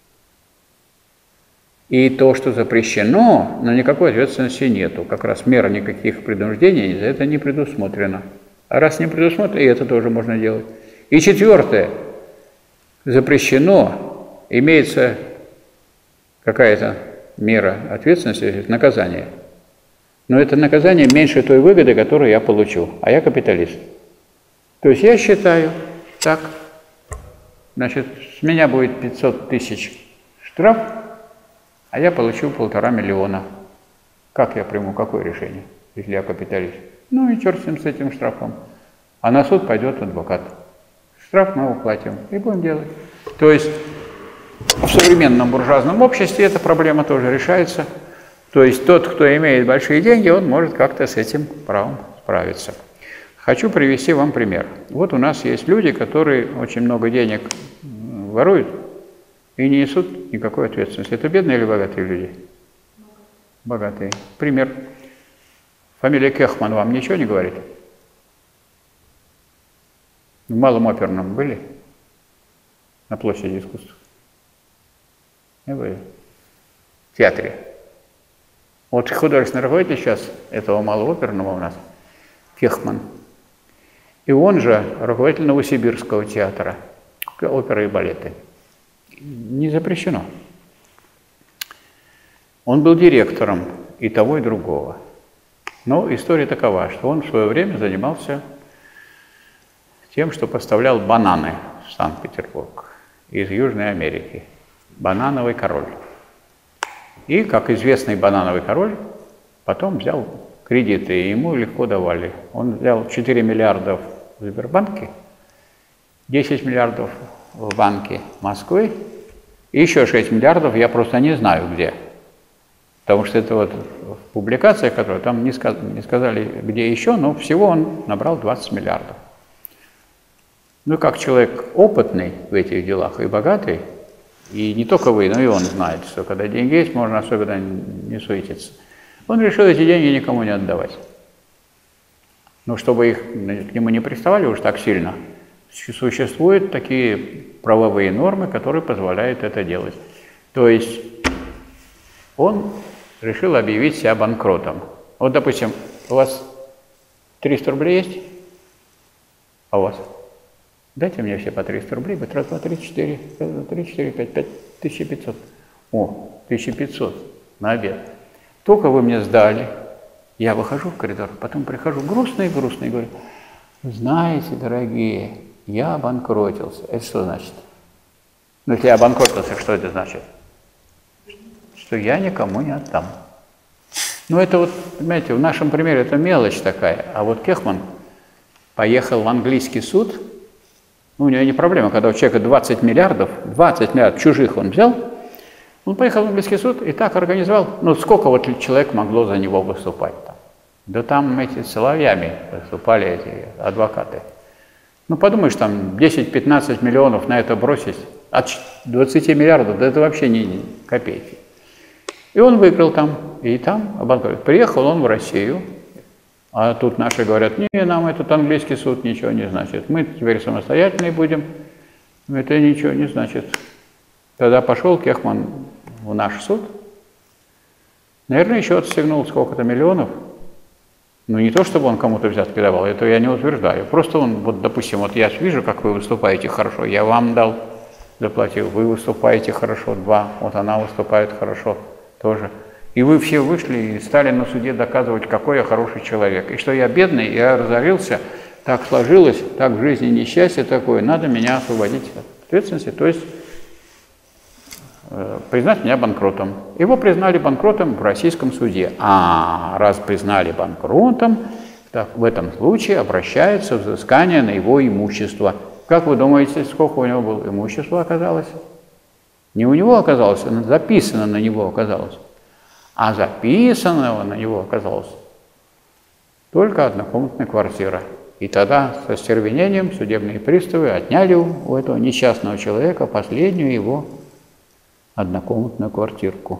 И то, что запрещено, но никакой ответственности нету. Как раз мера никаких принуждений за это не предусмотрено. А раз не предусмотрено, и это тоже можно делать. И четвертое. Запрещено, имеется какая-то мера ответственности, наказание. Но это наказание меньше той выгоды, которую я получу. А я капиталист. То есть я считаю так. Значит, с меня будет пятьсот тысяч штраф, а я получу полтора миллиона. Как я приму, какое решение, если я капиталист? Ну и черт с ним, с этим штрафом. А на суд пойдет адвокат. Штраф мы уплатим и будем делать. То есть в современном буржуазном обществе эта проблема тоже решается. То есть тот, кто имеет большие деньги, он может как-то с этим правом справиться. Хочу привести вам пример. Вот у нас есть люди, которые очень много денег воруют и не несут никакой ответственности. Это бедные или богатые люди? Богатые. Пример. Фамилия Кехман вам ничего не говорит? В Малом оперном были? На площади искусств? Не были? В театре. Вот художественный руководитель сейчас этого Малого оперного у нас, Кехман. И он же руководитель Новосибирского театра, оперы и балеты. Не запрещено. Он был директором и того, и другого. Но история такова, что он в свое время занимался тем, что поставлял бананы в Санкт-Петербург из Южной Америки. Банановый король. И, как известный банановый король, потом взял кредиты, и ему легко давали. Он взял четыре миллиарда в Сбербанке, десять миллиардов в Банке Москвы, и еще шесть миллиардов я просто не знаю где. Потому что это вот в публикациях, которые там не сказали, не сказали где еще, но всего он набрал двадцать миллиардов. Ну, как человек опытный в этих делах и богатый, и не только вы, но и он знает, что когда деньги есть, можно особенно не суетиться. Он решил эти деньги никому не отдавать. Но чтобы их к нему не приставали уж так сильно, существуют такие правовые нормы, которые позволяют это делать. То есть он решил объявить себя банкротом. Вот, допустим, у вас триста рублей есть? А у вас? Дайте мне все по триста рублей, будет раз, два, три, четыре, раз, два, три, четыре, пять, пять, тысяча пятьсот. О, тысяча пятьсот на обед. Только вы мне сдали, я выхожу в коридор, потом прихожу грустный-грустный и говорю, знаете, дорогие, я обанкротился. Это что значит? Ну, если я обанкротился, что это значит? Что я никому не отдам. Ну, это вот, понимаете, в нашем примере это мелочь такая. А вот Кехман поехал в английский суд. Ну, у него не проблема, когда у человека двадцать миллиардов, двадцать миллиардов чужих он взял, он поехал в английский суд и так организовал, ну, сколько вот человек могло за него выступать там? Да там эти соловьями выступали эти адвокаты. Ну, подумаешь, там десять-пятнадцать миллионов на это бросить, От двадцати миллиардов, да это вообще не копейки. И он выиграл там, и там обанкротился. Приехал он в Россию, а тут наши говорят, не, нам этот английский суд ничего не значит. Мы теперь самостоятельные будем, это ничего не значит. Тогда пошел Кехман в наш суд. Наверное, еще отстегнул сколько-то миллионов. Ну, не то, чтобы он кому-то взятки давал, это я не утверждаю. Просто он, вот, допустим, вот я вижу, как вы выступаете хорошо, я вам дал, заплатил, вы выступаете хорошо, два, вот она выступает хорошо тоже. И вы все вышли и стали на суде доказывать, какой я хороший человек. И что я бедный, я разорился, так сложилось, так в жизни несчастье такое, надо меня освободить от ответственности, то есть э, признать меня банкротом. Его признали банкротом в российском суде. А раз признали банкротом, так в этом случае обращается взыскание на его имущество. Как вы думаете, сколько у него было имущества оказалось? Не у него оказалось, записано на него оказалось. А записанного на него оказалось только однокомнатная квартира. И тогда со стервенением судебные приставы отняли у этого несчастного человека последнюю его однокомнатную квартирку.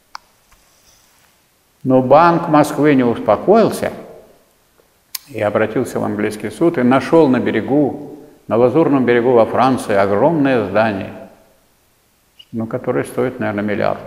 Но Банк Москвы не успокоился и обратился в английский суд и нашел на берегу, на Лазурном берегу во Франции огромное здание, ну, которое стоит, наверное, миллиард.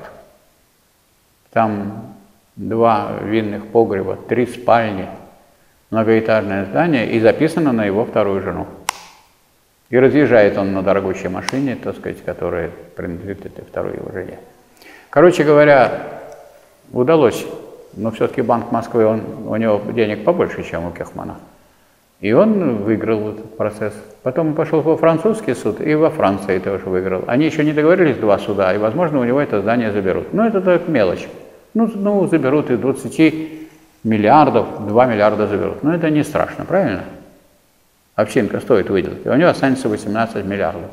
Там два винных погреба, три спальни, многоэтажное здание, и записано на его вторую жену. И разъезжает он на дорогущей машине, так сказать, которая принадлежит этой второй его жене. Короче говоря, удалось, но все-таки Банк Москвы, он, у него денег побольше, чем у Кехмана. И он выиграл этот процесс. Потом он пошел во французский суд, и во Франции тоже выиграл. Они еще не договорились, два суда, и, возможно, у него это здание заберут. Но это так мелочь. Ну, ну заберут и двадцати миллиардов, два миллиарда заберут. Но это не страшно, правильно? Овчинка стоит выделать, и у него останется восемнадцать миллиардов.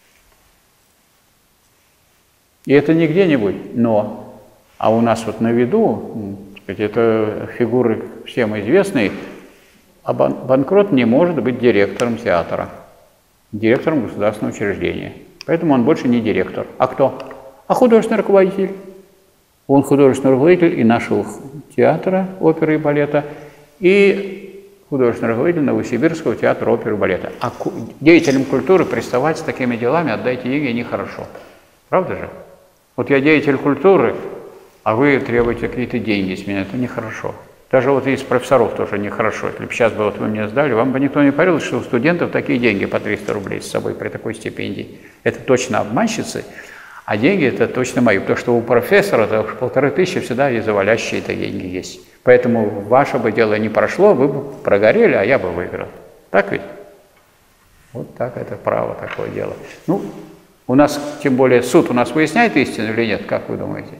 И это не где-нибудь, но, а у нас вот на виду, это фигуры всем известные, а банкрот не может быть директором театра, директором государственного учреждения. Поэтому он больше не директор. А кто? А художественный руководитель. Он художественный руководитель и нашего театра оперы и балета, и художественный руководитель Новосибирского театра оперы и балета. А деятелям культуры приставать с такими делами, отдайте деньги, нехорошо. Правда же? Вот я деятель культуры, а вы требуете какие-то деньги с меня, это нехорошо. Даже вот из профессоров тоже нехорошо. Если бы сейчас бы вот вы мне сдали, вам бы никто не поверил, что у студентов такие деньги по триста рублей с собой при такой стипендии. Это точно обманщицы, а деньги это точно мои. Потому что у профессора это уж полторы тысячи всегда и завалящие-то деньги есть. Поэтому ваше бы дело не прошло, вы бы прогорели, а я бы выиграл. Так ведь? Вот так это право, такое дело. Ну, у нас, тем более, суд у нас выясняет истину или нет, как вы думаете?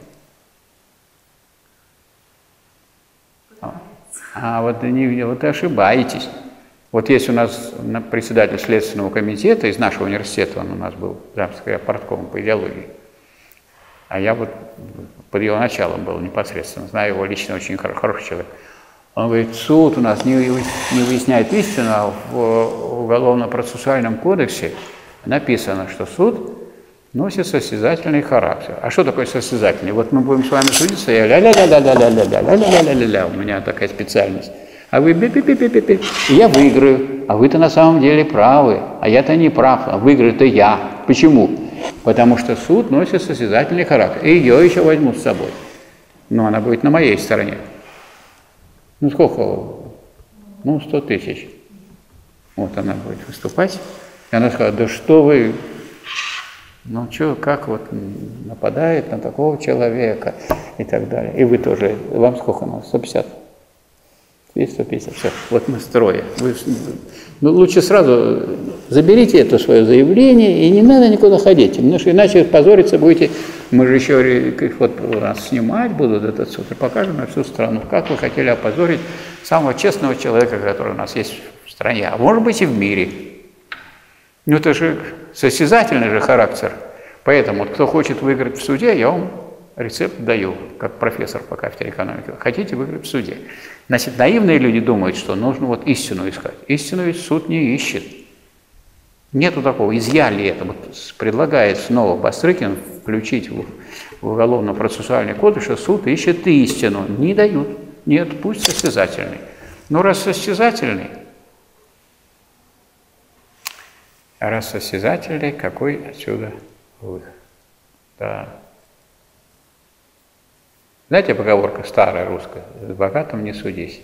А вот, не, вот ошибаетесь. Вот есть у нас председатель Следственного комитета из нашего университета, он у нас был, прямо сказать, портком по идеологии. А я вот под его началом был непосредственно, знаю его лично, очень хороший человек. Он говорит, суд у нас не, не выясняет истину, а в Уголовно-процессуальном кодексе написано, что суд носит состязательный характер. А что такое состязательный? Вот мы будем с вами судиться, я ля-ля-ля-ля-ля-ля-ля-ля-ля-ля-ля-ля-ля, у меня такая специальность. А вы би-би-би-би-би-би, и я выиграю, а вы-то на самом деле правы, а я-то не прав, а выиграю-то я. Почему? Потому что суд носит состязательный характер, и ее еще возьмут с собой. Но она будет на моей стороне. Ну сколько? Ну, сто тысяч. Вот она будет выступать. И она сказала, да что вы... Ну, что, как вот нападает на такого человека и так далее. И вы тоже, вам сколько надо? сто пятьдесят? сто пятьдесят, все. Вот мы строя. Вы, ну, лучше сразу заберите это свое заявление и не надо никуда ходить, потому что иначе позориться будете. Мы же еще вот у нас снимать будут этот суд и покажем на всю страну, как вы хотели опозорить самого честного человека, который у нас есть в стране, а может быть и в мире. Ну, это же состязательный же характер. Поэтому, вот, кто хочет выиграть в суде, я вам рецепт даю, как профессор по кафедре экономики. Хотите выиграть в суде? Значит, наивные люди думают, что нужно вот истину искать. Истину ведь суд не ищет. Нету такого, изъяли это. Вот предлагает снова Бастрыкин включить в, в уголовно-процессуальный кодекс, что суд ищет истину. Не дают. Нет, пусть состязательный. Но раз состязательный, раз состязательный, какой отсюда выход? Да. Знаете, поговорка старая русская: с богатым не судись.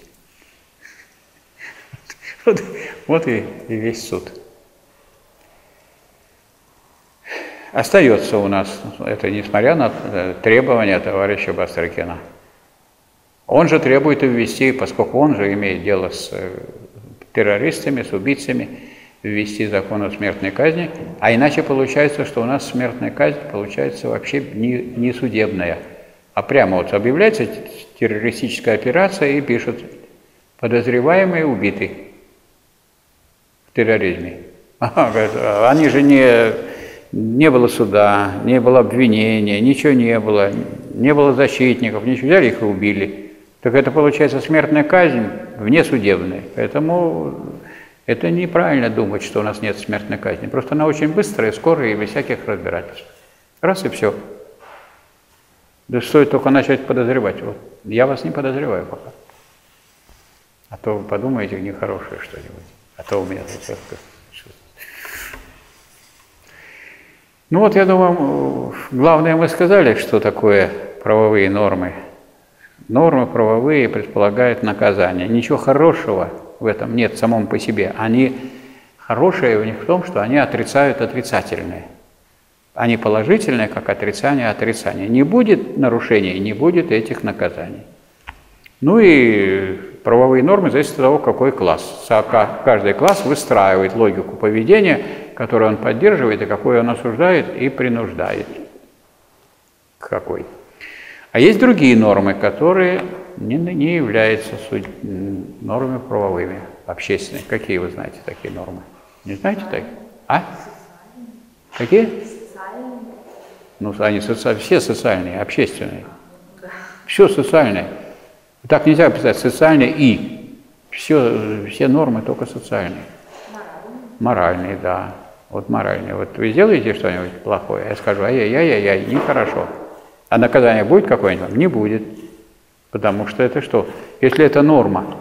Вот, вот и, и весь суд. Остается у нас, это несмотря на требования товарища Бастрыкина. Он же требует ввести, поскольку он же имеет дело с террористами, с убийцами, ввести закон о смертной казни, а иначе получается, что у нас смертная казнь получается вообще не, не судебная, а прямо вот объявляется террористическая операция и пишут: подозреваемый убитый в терроризме. Ага, они же не... Не было суда, не было обвинения, ничего не было, не было защитников, ничего, взяли их и убили. Так это получается смертная казнь внесудебная. Поэтому это неправильно думать, что у нас нет смертной казни. Просто она очень быстрая, скорая и без всяких разбирательств. Раз и все. Да стоит только начать подозревать. Вот. Я вас не подозреваю пока. А то вы подумаете нехорошее что-нибудь. А то у меня тут... Ну вот, я думаю, главное мы сказали, что такое правовые нормы. Нормы правовые предполагают наказание. Ничего хорошего в этом нет самом по себе. Они, хорошее у них в том, что они отрицают отрицательное. Они положительные, как отрицание отрицания. Не будет нарушений, не будет этих наказаний. Ну и правовые нормы зависят от того, какой класс. Каждый класс выстраивает логику поведения, которую он поддерживает, и какой он осуждает и принуждает. Какой. А есть другие нормы, которые не, не являются суть, нормами правовыми, общественными. Какие вы знаете такие нормы? Не знаете такие? А? Какие? Ну, они соци... все социальные, общественные. Все социальное. Так нельзя писать социальные и. Все, все нормы только социальные. Моральные, да. Вот моральные. Вот вы сделаете что-нибудь плохое, я скажу: ай-яй-яй-яй, нехорошо. А наказание будет какое-нибудь? Не будет. Потому что это что? Если это норма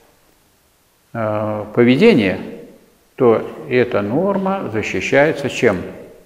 э, поведения, то эта норма защищается чем?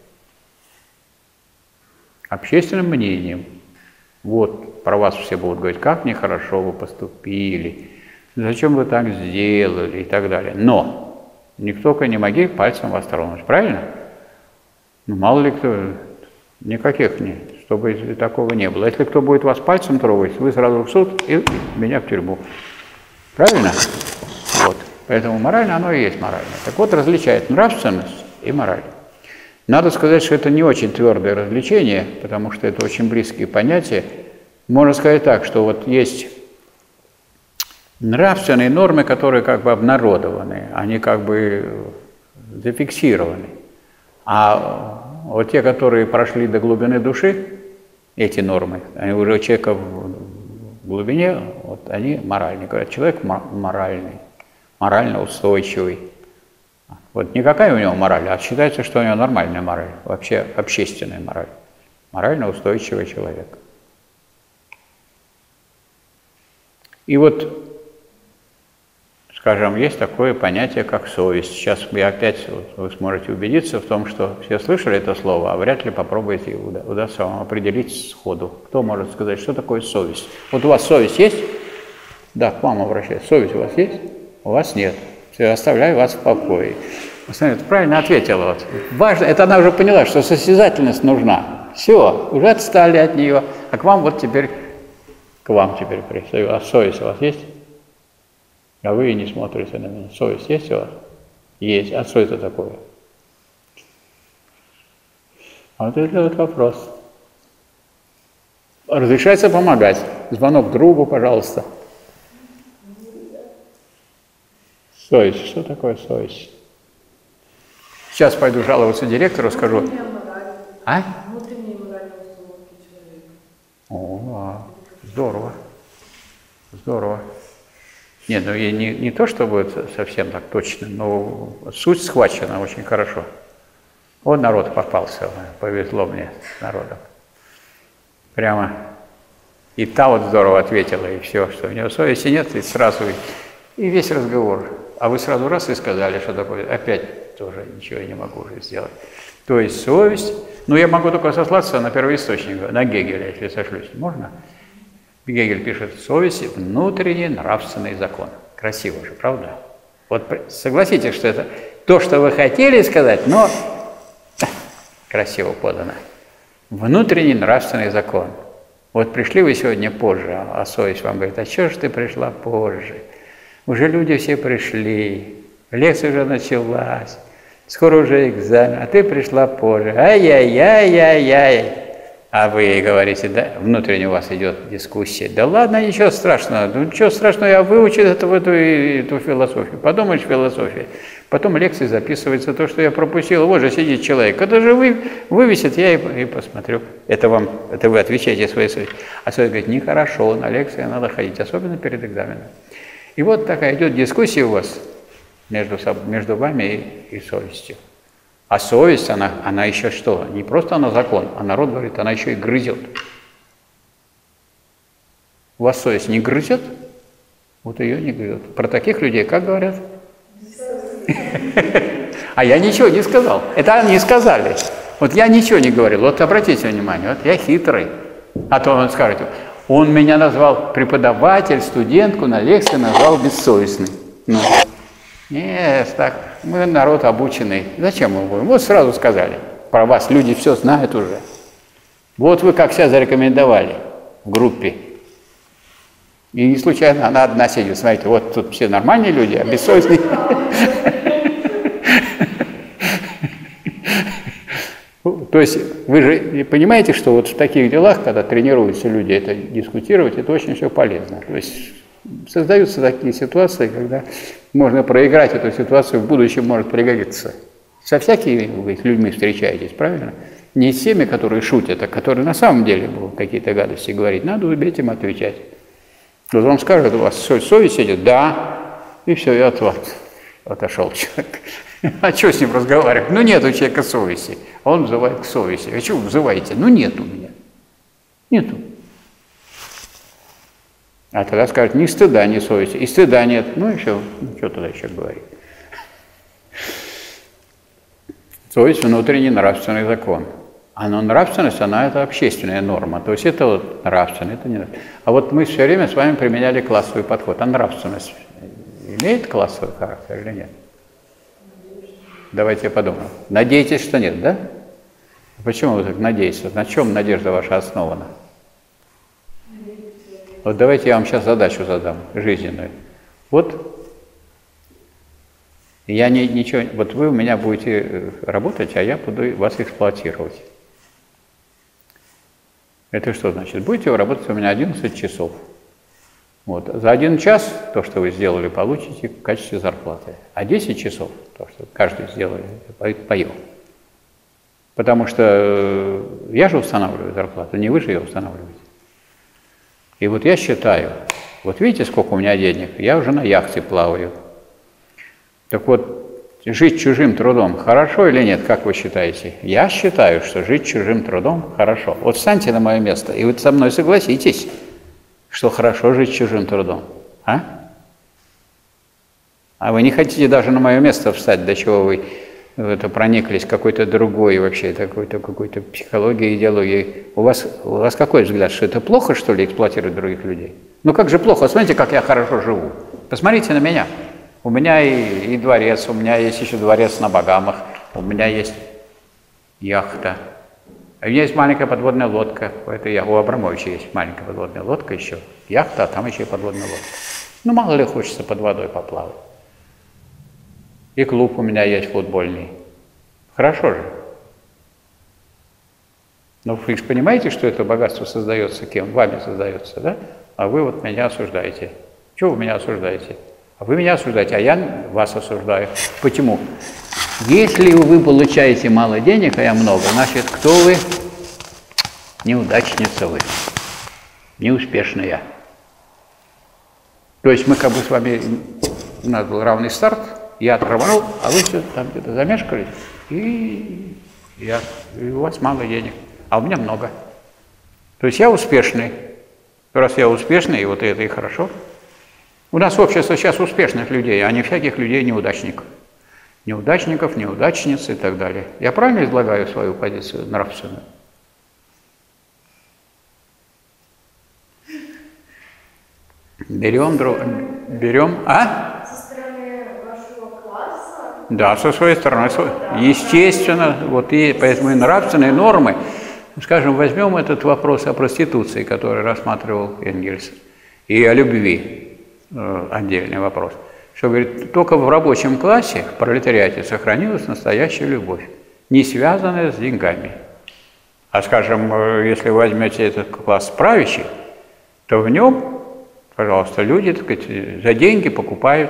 Общественным мнением. Вот про вас все будут говорить: как нехорошо вы поступили, зачем вы так сделали и так далее. Но никто не моги пальцем вас тронуть, правильно? Ну, мало ли кто, никаких нет, чтобы такого не было. Если кто будет вас пальцем трогать, вы сразу в суд и меня в тюрьму. Правильно? Вот. Поэтому морально оно и есть морально. Так вот, различает нравственность и мораль. Надо сказать, что это не очень твердое развлечение, потому что это очень близкие понятия. Можно сказать так, что вот есть нравственные нормы, которые как бы обнародованы, они как бы зафиксированы. А вот те, которые прошли до глубины души, эти нормы, они уже у человека в глубине, вот они моральные. Говорят, человек моральный, морально устойчивый. Вот не какая у него мораль, а считается, что у него нормальная мораль, вообще общественная мораль. Морально устойчивый человек. И вот, скажем, есть такое понятие, как совесть. Сейчас вы опять вы сможете убедиться в том, что все слышали это слово, а вряд ли попробуете, удастся вам определить сходу. Кто может сказать, что такое совесть? Вот у вас совесть есть? Да, к вам обращаюсь. Совесть у вас есть? У вас нет. Все, оставляю вас в покое. Смотрите, правильно ответила. Вот. Важно, это она уже поняла, что состязательность нужна. Все, уже отстали от нее. А к вам вот теперь, к вам теперь пристаю. А совесть у вас есть? А вы и не смотрите на меня. Совесть есть у вас? Есть. А что это такое? А вот это вот вопрос. Разрешается помогать. Звонок другу, пожалуйста. Совесть. Что такое совесть? Сейчас пойду жаловаться директору, скажу. А? Внутренние моральные установки человека. О, здорово. Здорово. Нет, ну и не, не то, чтобы совсем так точно, но суть схвачена очень хорошо. Вот народ попался, повезло мне с народом. Прямо. И та вот здорово ответила, и все, что у нее совести нет, и сразу, и весь разговор. А вы сразу раз и сказали, что такое, опять тоже ничего я не могу уже сделать. То есть совесть, ну я могу только сослаться на первоисточник, на Гегеля, если сошлюсь. Можно? Гегель пишет, совесть – внутренний нравственный закон. Красиво же, правда? Вот согласитесь, что это то, что вы хотели сказать, но красиво подано. Внутренний нравственный закон. Вот пришли вы сегодня позже, а совесть вам говорит, а чего же ты пришла позже? Уже люди все пришли, лекция уже началась, скоро уже экзамен, а ты пришла позже. Ай-яй-яй-яй-яй. А вы говорите, да, внутренне у вас идет дискуссия. Да ладно, ничего страшного, ну ничего страшного, я выучу эту, эту, эту философию. Подумаешь, философия. Потом лекции записывается то, что я пропустил. Вот же сидит человек. Когда же вы вывесит, я и, и посмотрю. Это вам, это вы отвечаете своей совести. А совесть говорит, нехорошо, на лекции надо ходить, особенно перед экзаменом. И вот такая идет дискуссия у вас между, между вами и, и совестью. А совесть, она, она еще что? Не просто она закон, а народ говорит, она еще и грызет. У вас совесть не грызет? Вот ее не грызет. Про таких людей как говорят? А я ничего не сказал. Это они сказали. Вот я ничего не говорил. Вот обратите внимание, вот я хитрый. А то он скажет, он меня назвал преподаватель, студентку на лекции назвал бессовестный. Ну. Нет, так, мы народ обученный. Зачем мы будем? Вот сразу сказали. Про вас люди все знают уже. Вот вы как себя зарекомендовали в группе. И не случайно она одна сидит. Смотрите, вот тут все нормальные люди, а бессовестные. То есть вы же понимаете, что вот в таких делах, когда тренируются люди это дискутировать, это очень все полезно. То есть создаются такие ситуации, когда можно проиграть эту ситуацию, в будущем может пригодиться. Со всякими вы людьми встречаетесь, правильно? Не с теми, которые шутят, а которые на самом деле будут какие-то гадости говорить. Надо уметь им отвечать. Вот он скажет, у вас совесть идет? Да. И все, и от вас отошел человек. А что с ним разговаривать? Ну нет у человека совести. Он взывает к совести. А что вы взываете? Ну нет у меня. Нету. А тогда скажут, ни стыда, ни совести. И стыда нет. Ну и все. Ну, что тогда еще говорить? Совесть – внутренний нравственный закон. А но нравственность, она это общественная норма. То есть это вот нравственно, это не нравственно. А вот мы все время с вами применяли классовый подход. А нравственность имеет классовый характер или нет? Давайте я подумаю. Надеетесь, что нет, да? Почему вы так надеетесь? На чем надежда ваша основана? Вот давайте я вам сейчас задачу задам, жизненную. Вот я не, ничего, вот вы у меня будете работать, а я буду вас эксплуатировать. Это что значит? Будете вы работать у меня одиннадцать часов. Вот. За один час то, что вы сделали, получите в качестве зарплаты. А десять часов, то, что каждый сделали, поел. Потому что я же устанавливаю зарплату, не вы же ее устанавливаете. И вот я считаю, вот видите, сколько у меня денег, я уже на яхте плаваю. Так вот, жить чужим трудом хорошо или нет, как вы считаете? Я считаю, что жить чужим трудом хорошо. Вот встаньте на мое место, и вы со мной согласитесь, что хорошо жить чужим трудом. А? А вы не хотите даже на мое место встать, до чего вы это прониклись какой-то другой вообще, какой-то какой-то психологией, идеологией. У вас, у вас какой взгляд, что это плохо, что ли, эксплуатировать других людей? Ну как же плохо? Смотрите, как я хорошо живу. Посмотрите на меня. У меня и, и дворец, у меня есть еще дворец на Багамах, у меня есть яхта. У меня есть маленькая подводная лодка. Это я, у Абрамовича есть маленькая подводная лодка еще. Яхта, а там еще и подводная лодка. Ну мало ли хочется под водой поплавать. И клуб у меня есть футбольный. Хорошо же. Но вы же понимаете, что это богатство создается кем? Вами создается, да? А вы вот меня осуждаете. Чего вы меня осуждаете? А вы меня осуждаете, а я вас осуждаю. Почему? Если вы получаете мало денег, а я много, значит, кто вы? Неудачница вы. Неуспешная. То есть мы как бы с вами, у нас был равный старт, я оторвал, а вы все там где-то замешкались, и, я, и у вас мало денег, а у меня много. То есть я успешный. Раз я успешный, и вот это и хорошо. У нас общество сейчас успешных людей, а не всяких людей-неудачников. Неудачников, неудачниц и так далее. Я правильно излагаю свою позицию нравственную? Берем, друг, берем, а? Со стороны вашего класса? Да, со своей стороны. Естественно, вот и поэтому и нравственные нормы. Скажем, возьмем этот вопрос о проституции, который рассматривал Энгельс, и о любви, э, отдельный вопрос. Что говорит, только в рабочем классе, в пролетариате, сохранилась настоящая любовь, не связанная с деньгами. А скажем, если вы возьмете этот класс правящий, то в нем, пожалуйста, люди, так сказать, за деньги покупают,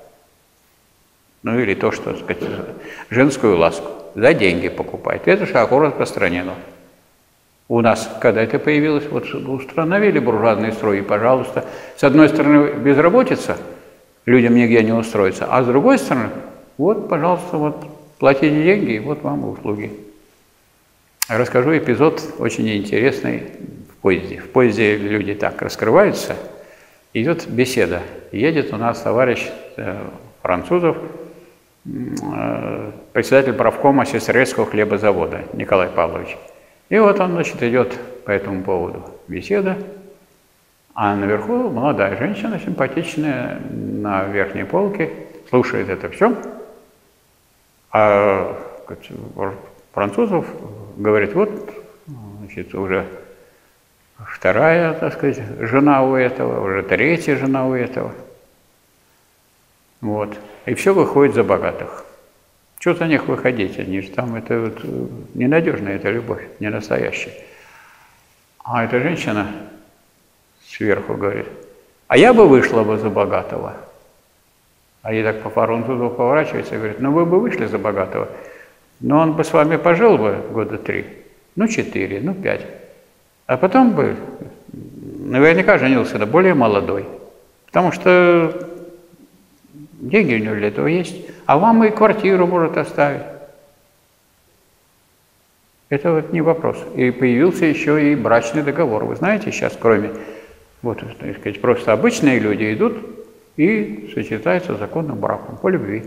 ну или то, что, так сказать, женскую ласку, за деньги покупают. Это широко распространено. У нас, когда это появилось, вот установили буржуазный строй, и, пожалуйста, с одной стороны, безработица, людям нигде не устроиться, а с другой стороны, вот, пожалуйста, вот, платите деньги, и вот вам услуги. Расскажу эпизод очень интересный в поезде. В поезде люди так раскрываются, идет беседа. Едет у нас товарищ э, французов, э, председатель правкома Сестрорецкого хлебозавода Николай Павлович. И вот он, значит, идет по этому поводу беседа, а наверху молодая женщина, симпатичная, на верхней полке, слушает это все, а французов говорит, вот, значит, уже вторая, так сказать, жена у этого, уже третья жена у этого. Вот. И все выходит за богатых. Что за них выходить? Они же там, это вот ненадежная эта любовь, не настоящая. А эта женщина сверху говорит, а я бы вышла бы за богатого. А ей так по французу поворачивается и говорит, ну вы бы вышли за богатого, но он бы с вами пожил бы года три, ну четыре, ну пять. А потом бы наверняка женился на более молодой. Потому что деньги у него для этого есть. А вам и квартиру может оставить. Это вот не вопрос. И появился еще и брачный договор. Вы знаете, сейчас кроме, вот, так сказать, просто обычные люди идут и сочетаются законным браком по любви.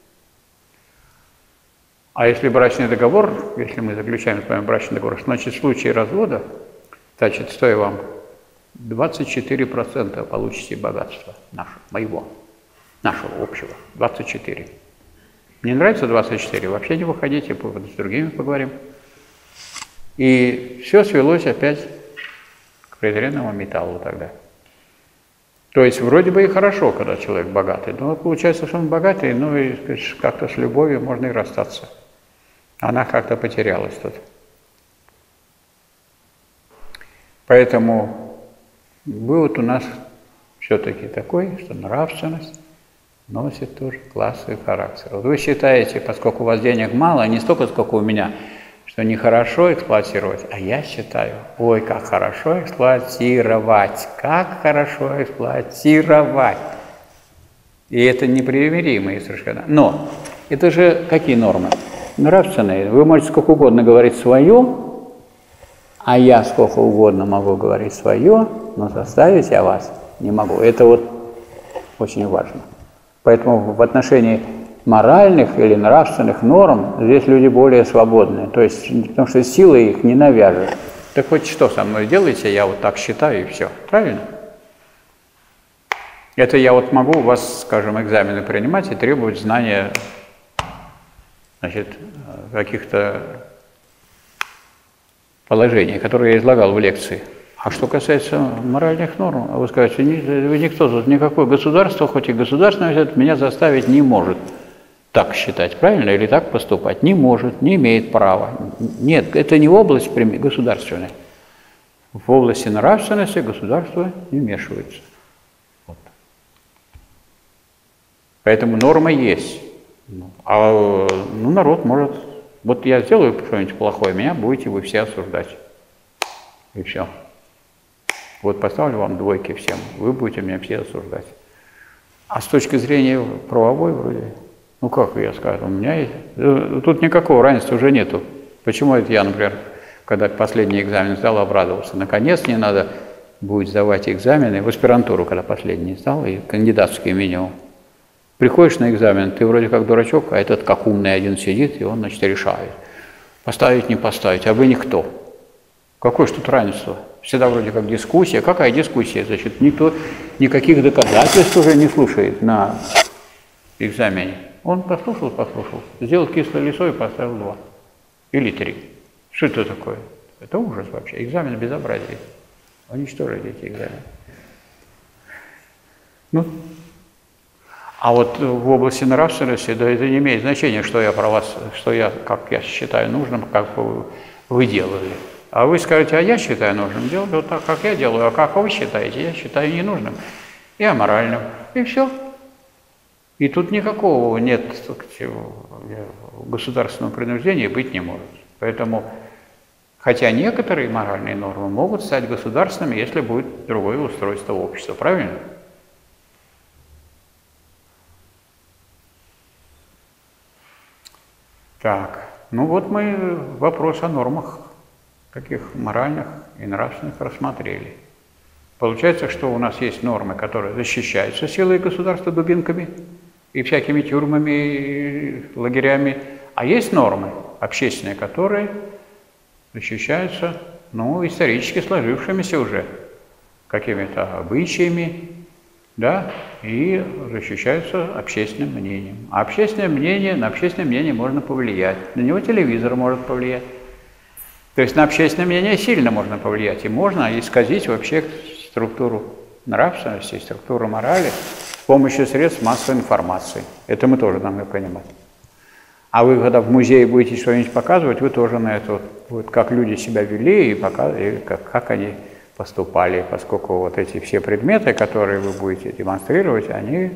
А если брачный договор, если мы заключаем с вами брачный договор, значит, в случае развода, значит, стоя вам двадцать четыре процента получите богатства нашего, моего, нашего общего, двадцать четыре. Не нравится двадцать четыре? Вообще не выходите, с другими поговорим. И все свелось опять к презренному металлу тогда. То есть вроде бы и хорошо, когда человек богатый, но получается, что он богатый, ну и как-то с любовью можно и расстаться. Она как-то потерялась тут. Поэтому вывод у нас все-таки такой, что нравственность носит тоже классовый характер. Вот вы считаете, поскольку у вас денег мало, не столько, сколько у меня, что нехорошо эксплуатировать, а я считаю, ой, как хорошо эксплуатировать, как хорошо эксплуатировать. И это непримиримые совершенно. Но это же какие нормы? Нравственные. Вы можете сколько угодно говорить свое, а я сколько угодно могу говорить свое, но заставить я вас не могу. Это вот очень важно. Поэтому в отношении моральных или нравственных норм здесь люди более свободны. То есть, потому что сила их не навяжет. Так хоть что со мной делаете, я вот так считаю и все. Правильно? Это я вот могу у вас, скажем, экзамены принимать и требовать знания, значит, каких-то положений, которые я излагал в лекции. А что касается моральных норм, вы скажете, вы никто тут, никакое государство, хоть и государственное, меня заставить не может так считать, правильно, или так поступать. Не может, не имеет права. Нет, это не область государственная. В области нравственности государство не вмешивается. Вот. Поэтому норма есть. А ну, народ может... Вот я сделаю что-нибудь плохое, меня будете вы все осуждать. И все. Вот поставлю вам двойки всем, вы будете меня все осуждать. А с точки зрения правовой вроде, ну как я скажу, у меня есть, тут никакого равенства уже нету. Почему это я, например, когда последний экзамен сдал, обрадовался. Наконец не надо будет сдавать экзамены, в аспирантуру, когда последний сдал, и кандидатский минимум. Приходишь на экзамен, ты вроде как дурачок, а этот как умный один сидит, и он, значит, решает. Поставить, не поставить, а вы никто. Какое ж тут равенство? Всегда вроде как дискуссия. Какая дискуссия? Значит, никто никаких доказательств уже не слушает на экзамене. Он послушал, послушал, сделал кислое лицо и поставил два. Или три. Что это такое? Это ужас вообще. Экзамен безобразие. Уничтожить эти экзамены. Ну, а вот в области нравственности, да, это не имеет значения, что я про вас, что я, как я считаю нужным, как вы делали. А вы скажете, а я считаю нужным, делать вот так, как я делаю, а как вы считаете, я считаю ненужным и аморальным. И все. И тут никакого нет государственного принуждения быть не может. Поэтому, хотя некоторые моральные нормы могут стать государственными, если будет другое устройство общества. Правильно? Так, ну вот мы вопрос о нормах, каких моральных и нравственных рассмотрели. Получается, что у нас есть нормы, которые защищаются силой государства дубинками и всякими тюрьмами, и лагерями, а есть нормы общественные, которые защищаются, ну, исторически сложившимися уже какими-то обычаями, да, и защищаются общественным мнением. А общественное мнение, на общественное мнение можно повлиять, на него телевизор может повлиять. То есть на общественное мнение сильно можно повлиять, и можно исказить вообще структуру нравственности, структуру морали с помощью средств массовой информации. Это мы тоже должны понимать. А вы, когда в музее будете что-нибудь показывать, вы тоже на это, вот, вот, как люди себя вели и, показ, и как, как они поступали, поскольку вот эти все предметы, которые вы будете демонстрировать, они,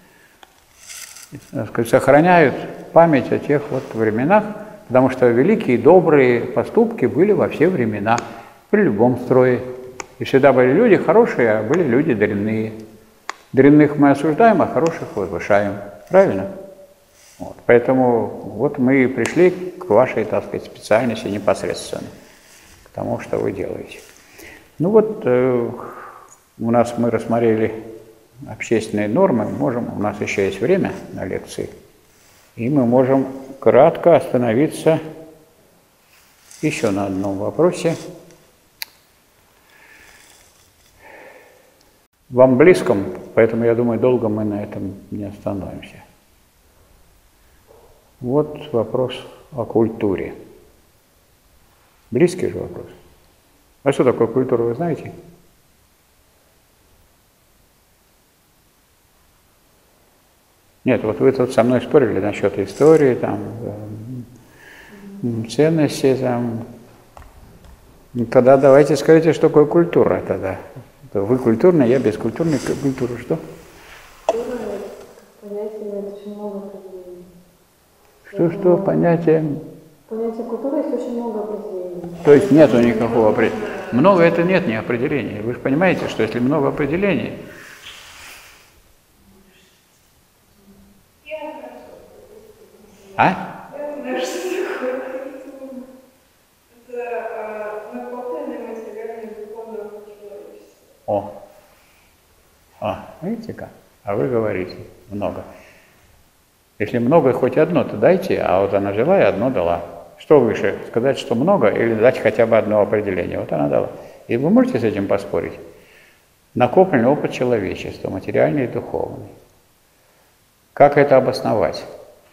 так сказать, сохраняют память о тех вот временах, потому что великие добрые поступки были во все времена, при любом строе. И всегда были люди хорошие, а были люди дрянные. Дрянных мы осуждаем, а хороших возвышаем. Правильно? Вот. Поэтому вот мы пришли к вашей, так сказать, специальности непосредственно, к тому, что вы делаете. Ну вот э, у нас мы рассмотрели общественные нормы, можем, у нас еще есть время на лекции, и мы можем кратко остановиться еще на одном вопросе. Вам близком, поэтому я думаю, долго мы на этом не остановимся. Вот вопрос о культуре. Близкий же вопрос. А что такое культура, вы знаете? Нет, вот вы тут со мной спорили насчет истории, там, ценностей, там. Тогда давайте скажите, что такое культура тогда. Вы культурный, я бескультурный. Культура что? Культура, понятие имеет очень много определений. Что-что, понятие? Понятие культуры есть очень много определений. То есть нету никакого определения. Много это нет не определений. Вы же понимаете, что если много определений, а? Я знаю, что такое культура. Это накопленное материальное духовное человечество. О. А, видите как? А вы говорите много. Если много, хоть одно, то дайте, а вот она взяла и одно дала. Что выше, сказать, что много, или дать хотя бы одно определение? Вот она дала. И вы можете с этим поспорить? Накопленный опыт человечества, материальный и духовный. Как это обосновать?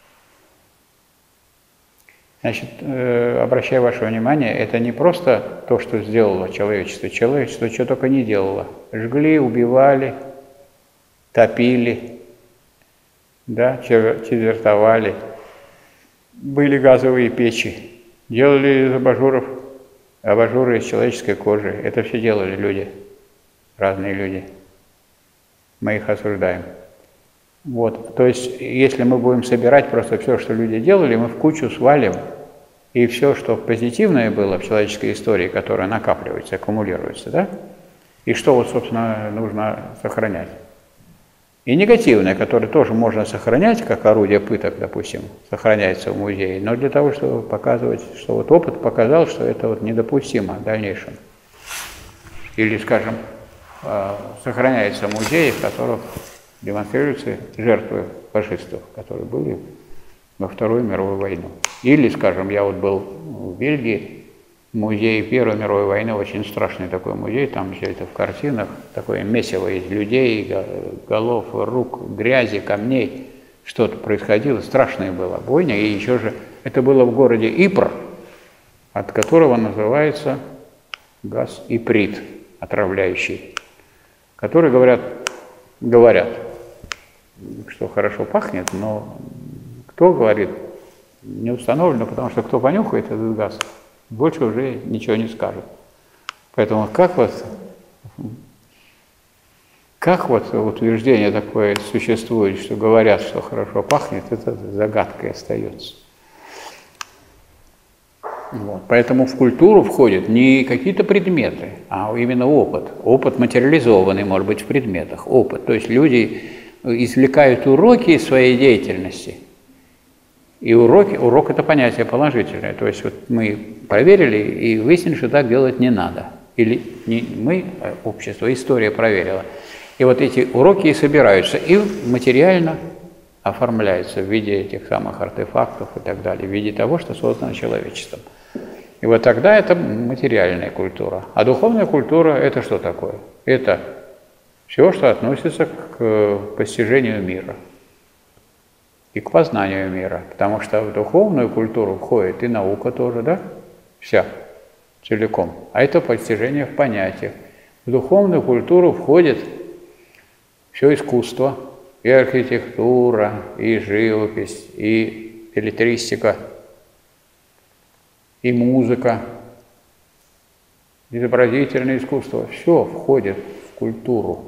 Значит, э, обращаю ваше внимание, это не просто то, что сделало человечество. Человечество что только не делало. Жгли, убивали, топили, да, четвертовали. Были газовые печи, делали из абажуров, абажуры из человеческой кожи. Это все делали люди, разные люди. Мы их осуждаем. Вот, то есть, если мы будем собирать просто все, что люди делали, мы в кучу свалим, и все, что позитивное было в человеческой истории, которое накапливается, аккумулируется, да? И что вот, собственно, нужно сохранять? И негативное, которое тоже можно сохранять, как орудие пыток, допустим, сохраняется в музее, но для того, чтобы показывать, что вот опыт показал, что это вот недопустимо в дальнейшем. Или, скажем, сохраняется музей, в котором демонстрируются жертвы фашистов, которые были во Вторую мировую войну. Или, скажем, я вот был в Бельгии, музей Первой мировой войны, очень страшный такой музей, там все это в картинах, такое месиво из людей, голов, рук, грязи, камней, что-то происходило, страшное было, бойня, и еще же это было в городе Ипр, от которого называется газ иприт, отравляющий, который, говорят, говорят, что хорошо пахнет, но кто говорит, не установлено, потому что кто понюхает этот газ, больше уже ничего не скажет. Поэтому как вот, как вот утверждение такое существует, что говорят, что хорошо пахнет, это загадкой остается. Вот. Поэтому в культуру входят не какие-то предметы, а именно опыт. Опыт материализованный, может быть, в предметах. Опыт. То есть люди извлекают уроки из своей деятельности. И уроки, урок – это понятие положительное. То есть вот мы проверили и выяснили, что так делать не надо. Или не мы, а общество, история проверила. И вот эти уроки и собираются, и материально оформляются в виде этих самых артефактов и так далее, в виде того, что создано человечеством. И вот тогда это материальная культура. А духовная культура – это что такое? Это все, что относится к постижению мира и к познанию мира. Потому что в духовную культуру входит и наука тоже, да? Вся, целиком. А это постижение в понятиях. В духовную культуру входит все искусство, и архитектура, и живопись, и беллетристика, и музыка, изобразительное искусство. Все входит в культуру.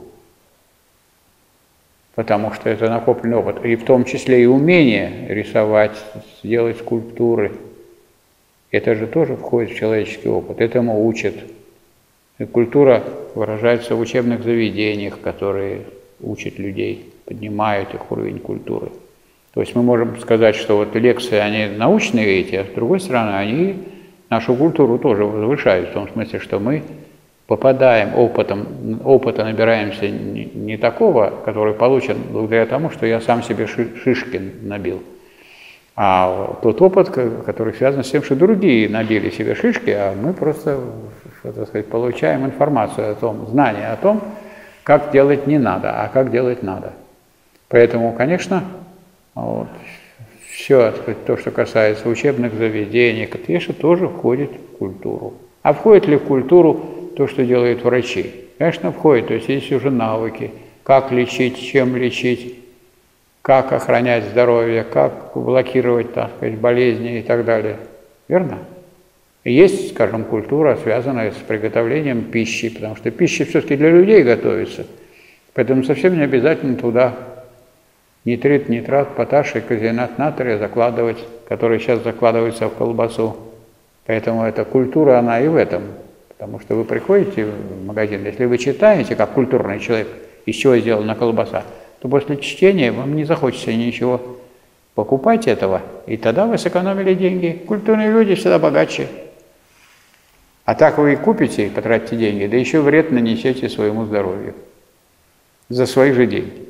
Потому что это накопленный опыт, и в том числе и умение рисовать, делать скульптуры. Это же тоже входит в человеческий опыт, этому учат. И культура выражается в учебных заведениях, которые учат людей, поднимают их уровень культуры. То есть мы можем сказать, что вот лекции, они научные эти, а с другой стороны, они нашу культуру тоже возвышают, в том смысле, что мы попадаем опытом, опыта набираемся не, не такого, который получен благодаря тому, что я сам себе шишки набил, а тот опыт, который связан с тем, что другие набили себе шишки, а мы просто, так сказать, получаем информацию о том, знание о том, как делать не надо, а как делать надо. Поэтому, конечно, вот, все, так сказать, то, что касается учебных заведений, конечно, тоже входит в культуру. А входит ли в культуру то, что делают врачи? Конечно, входит. То есть есть уже навыки, как лечить, чем лечить, как охранять здоровье, как блокировать, так сказать, болезни и так далее. Верно? И есть, скажем, культура, связанная с приготовлением пищи, потому что пища все-таки для людей готовится. Поэтому совсем не обязательно туда нитрит, нитрат, поташ и казеинат натрия закладывать, которые сейчас закладываются в колбасу. Поэтому эта культура, она и в этом. Потому что вы приходите в магазин, если вы читаете, как культурный человек, из чего сделана колбаса, то после чтения вам не захочется ничего покупать этого, и тогда вы сэкономили деньги. Культурные люди всегда богаче. А так вы и купите, и потратите деньги, да еще вред нанесете своему здоровью за свои же деньги.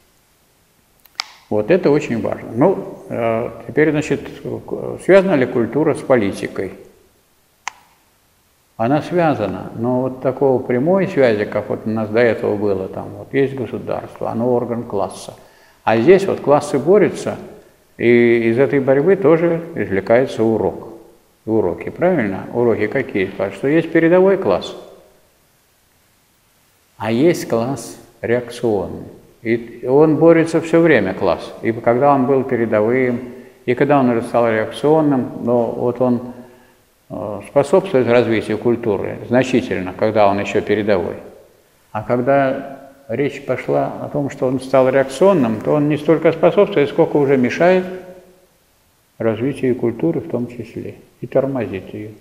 Вот это очень важно. Ну, теперь, значит, связана ли культура с политикой? Она связана, но вот такого прямой связи, как вот у нас до этого было, там вот есть государство, оно орган класса. А здесь вот классы борются, и из этой борьбы тоже извлекается урок. Уроки, правильно? Уроки какие? Что есть передовой класс, а есть класс реакционный. И он борется все время, класс. И когда он был передовым, и когда он уже стал реакционным, но вот он способствует развитию культуры значительно, когда он еще передовой. А когда речь пошла о том, что он стал реакционным, то он не столько способствует, сколько уже мешает развитию культуры в том числе, и тормозит ее.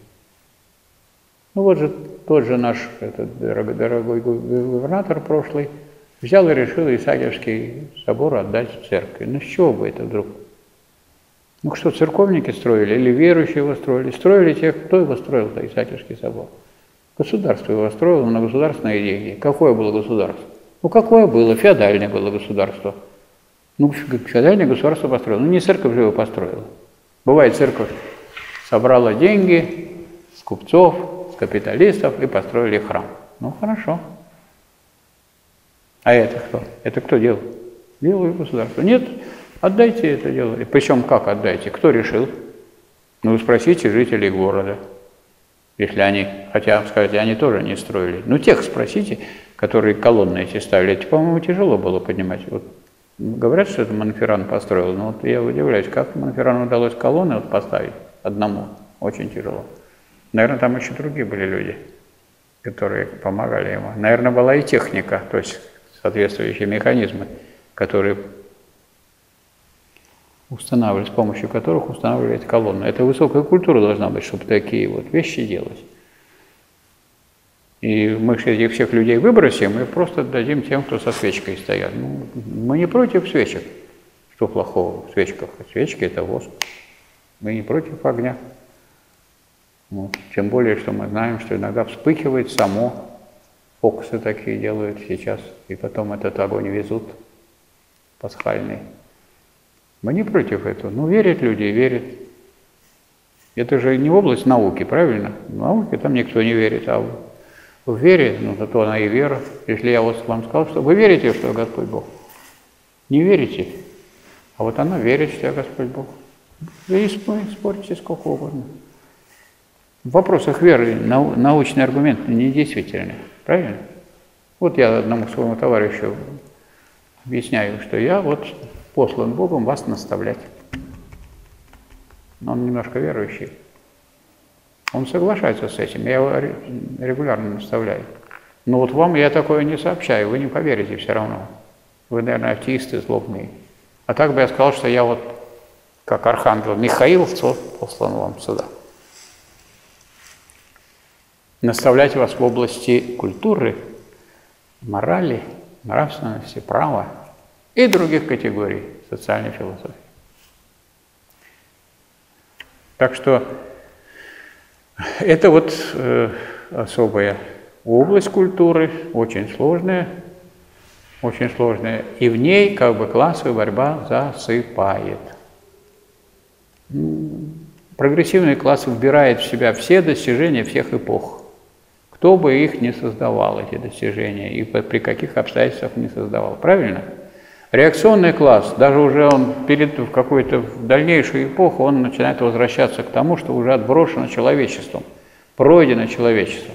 Ну вот же тот же наш этот дорогой, дорогой губернатор прошлый, взял и решил Исаакиевский собор отдать церкви. Ну с чего бы это вдруг? Ну что, церковники строили или верующие его строили? Строили те, кто его строил-то, Исаакиевский собор. Государство его строило на государственные деньги. Какое было государство? Ну какое было? Феодальное было государство. Ну феодальное государство построило. Ну не церковь же его построила. Бывает, церковь собрала деньги с купцов, с капиталистов и построили храм. Ну хорошо. А это кто? Это кто делал? Делало государство. Нет, отдайте это дело. И причем как отдайте? Кто решил? Ну спросите жителей города. Если они, хотя, сказать, они тоже не строили. Ну тех спросите, которые колонны эти ставили. Это, по-моему, тяжело было поднимать. Вот, говорят, что это Монферран построил. Но вот я удивляюсь, как Монферрану удалось колонны вот поставить одному. Очень тяжело. Наверное, там еще другие были люди, которые помогали ему. Наверное, была и техника, то есть соответствующие механизмы, которые устанавливали, с помощью которых устанавливали эти колонны. Это высокая культура должна быть, чтобы такие вот вещи делать. И мы этих всех людей выбросим и просто дадим тем, кто со свечкой стоят. Ну, мы не против свечек. Что плохого в свечках? Свечки – это воск. Мы не против огня. Вот. Тем более, что мы знаем, что иногда вспыхивает само. Фокусы такие делают сейчас. И потом этот огонь везут пасхальный. Мы не против этого. Ну, верят люди, верят. Это же не область науки, правильно? В науке там никто не верит, а в вере, ну, зато она и вера. Если я вот вам сказал, что вы верите, что Господь Бог, не верите, а вот она верит, что я Господь Бог. Вы спорите сколько угодно. В вопросах веры нау научный аргумент недействительный, правильно? Вот я одному своему товарищу объясняю, что я вот послан Богом вас наставлять. Но он немножко верующий. Он соглашается с этим, я его регулярно наставляю. Но вот вам я такое не сообщаю, вы не поверите все равно. Вы, наверное, атеисты злобные. А так бы я сказал, что я вот, как архангел Михаил, послан вам сюда. Наставлять вас в области культуры, морали, нравственности, права и других категорий социальной философии. Так что это вот э, особая область культуры, очень сложная, очень сложная, и в ней как бы классовая борьба засыпает. Прогрессивный класс вбирает в себя все достижения всех эпох. Кто бы их не создавал, эти достижения, и при каких обстоятельствах не создавал. Правильно? Реакционный класс, даже уже он перед в какой-то в дальнейшую эпоху, он начинает возвращаться к тому, что уже отброшено человечеством, пройдено человечеством.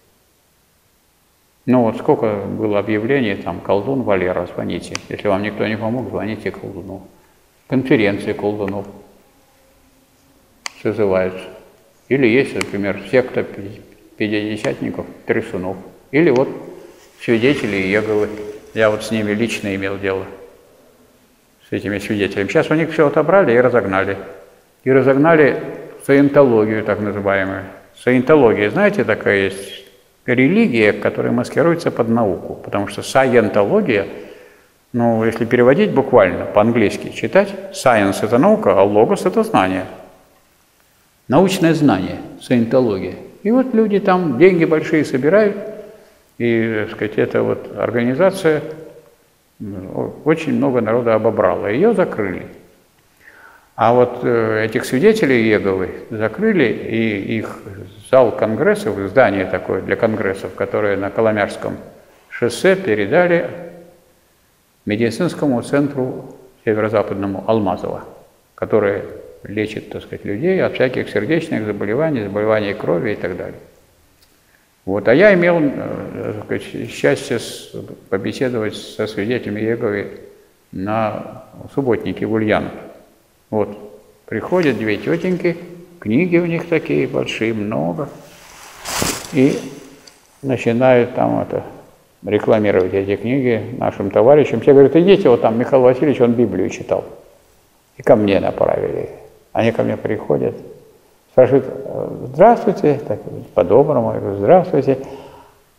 Ну вот сколько было объявлений, там, колдун Валера, звоните. Если вам никто не помог, звоните колдуну. Конференции колдунов созываются. Или есть, например, секта пятидесятников, трясунов. Или вот свидетели Иеговы. Я вот с ними лично имел дело, с этими свидетелями. Сейчас у них все отобрали и разогнали. И разогнали саентологию, так называемую. Саентология, знаете, такая есть религия, которая маскируется под науку. Потому что саентология, ну, если переводить буквально, по-английски читать, science – это наука, а logos – это знание. Научное знание, саентология. И вот люди там деньги большие собирают, и, так сказать, эта вот организация очень много народа обобрала. Ее закрыли. А вот э, этих свидетелей Иеговы закрыли, и их зал конгрессов, здание такое для конгрессов, которое на Коломярском шоссе, передали медицинскому центру северо-западному Алмазово, которое лечит, так сказать, людей от всяких сердечных заболеваний, заболеваний крови и так далее. Вот, а я имел, так сказать, счастье побеседовать со свидетелями Иеговы на субботнике в Ульяновске. Вот, приходят две тетеньки, книги у них такие большие, много, и начинают там это, рекламировать эти книги нашим товарищам. Все говорят, идите, вот там Михаил Васильевич, он Библию читал. И ко мне направили. Они ко мне приходят. Спрашивают, здравствуйте, так, по-доброму, я говорю, здравствуйте.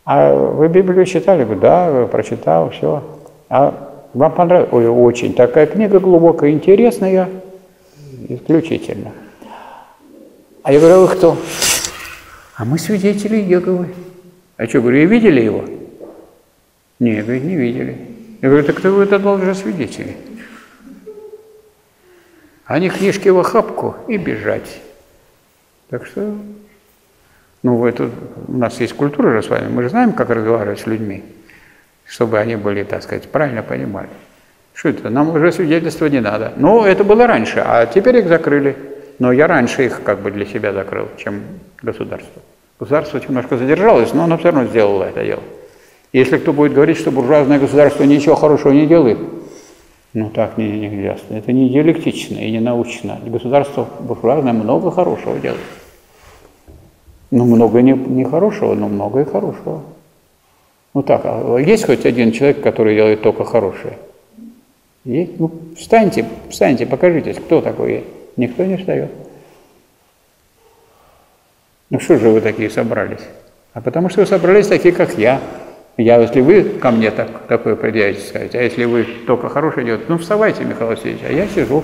А вы Библию читали? Говорю, да, прочитал, все. А вам понравилось? Ой, очень. Такая книга глубокая, интересная, исключительно. А я говорю, а вы кто? А мы свидетели Иеговы. А что, говорю, и видели его? Нет, говорит, не видели. Я говорю, так кто вы это лжесвидетели? Они книжки в охапку и бежать. Так что, ну, это, у нас есть культура же с вами, мы же знаем, как разговаривать с людьми, чтобы они были, так сказать, правильно понимали. Что это? Нам уже свидетельства не надо. Ну, это было раньше, а теперь их закрыли. Но я раньше их как бы для себя закрыл, чем государство. Государство немножко задержалось, но оно все равно сделало это дело. Если кто будет говорить, что буржуазное государство ничего хорошего не делает, ну так не, не ясно. Это не диалектично и не научно. Государство буржуазное много хорошего делает. Ну, много не, не хорошего, но много и хорошего. Ну так, а есть хоть один человек, который делает только хорошее? Есть? Ну, встаньте, встаньте, покажитесь, кто такой. Никто не встает. Ну что же вы такие собрались? А потому что вы собрались такие, как я. Я, если вы ко мне так, такое предъявите, скажете, а если вы только хорошее делаете, ну вставайте, Михаил Васильевич, а я сижу.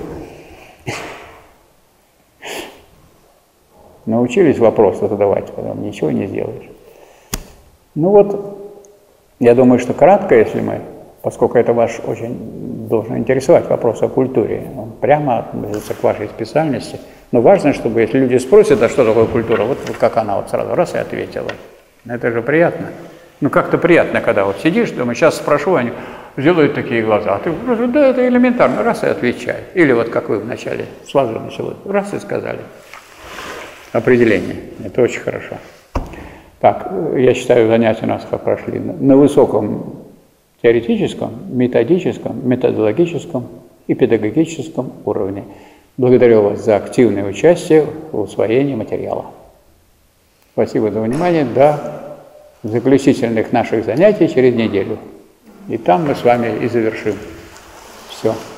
Научились вопросы задавать, потом ничего не сделаешь. Ну вот, я думаю, что кратко, если мы, поскольку это ваш очень должен интересовать вопрос о культуре, он прямо относится к вашей специальности, но важно, чтобы если люди спросят, а что такое культура, вот как она вот сразу раз и ответила. Это же приятно. Ну, как-то приятно, когда вот сидишь, думаешь, сейчас спрошу, они сделают такие глаза. А ты говоришь, да, это элементарно, раз и отвечай. Или вот как вы вначале сразу начали, раз и сказали. Определение. Это очень хорошо. Так, я считаю, занятия у нас как прошли на высоком теоретическом, методическом, методологическом и педагогическом уровне. Благодарю вас за активное участие в усвоении материала. Спасибо за внимание. До заключительных наших занятий через неделю. И там мы с вами и завершим все.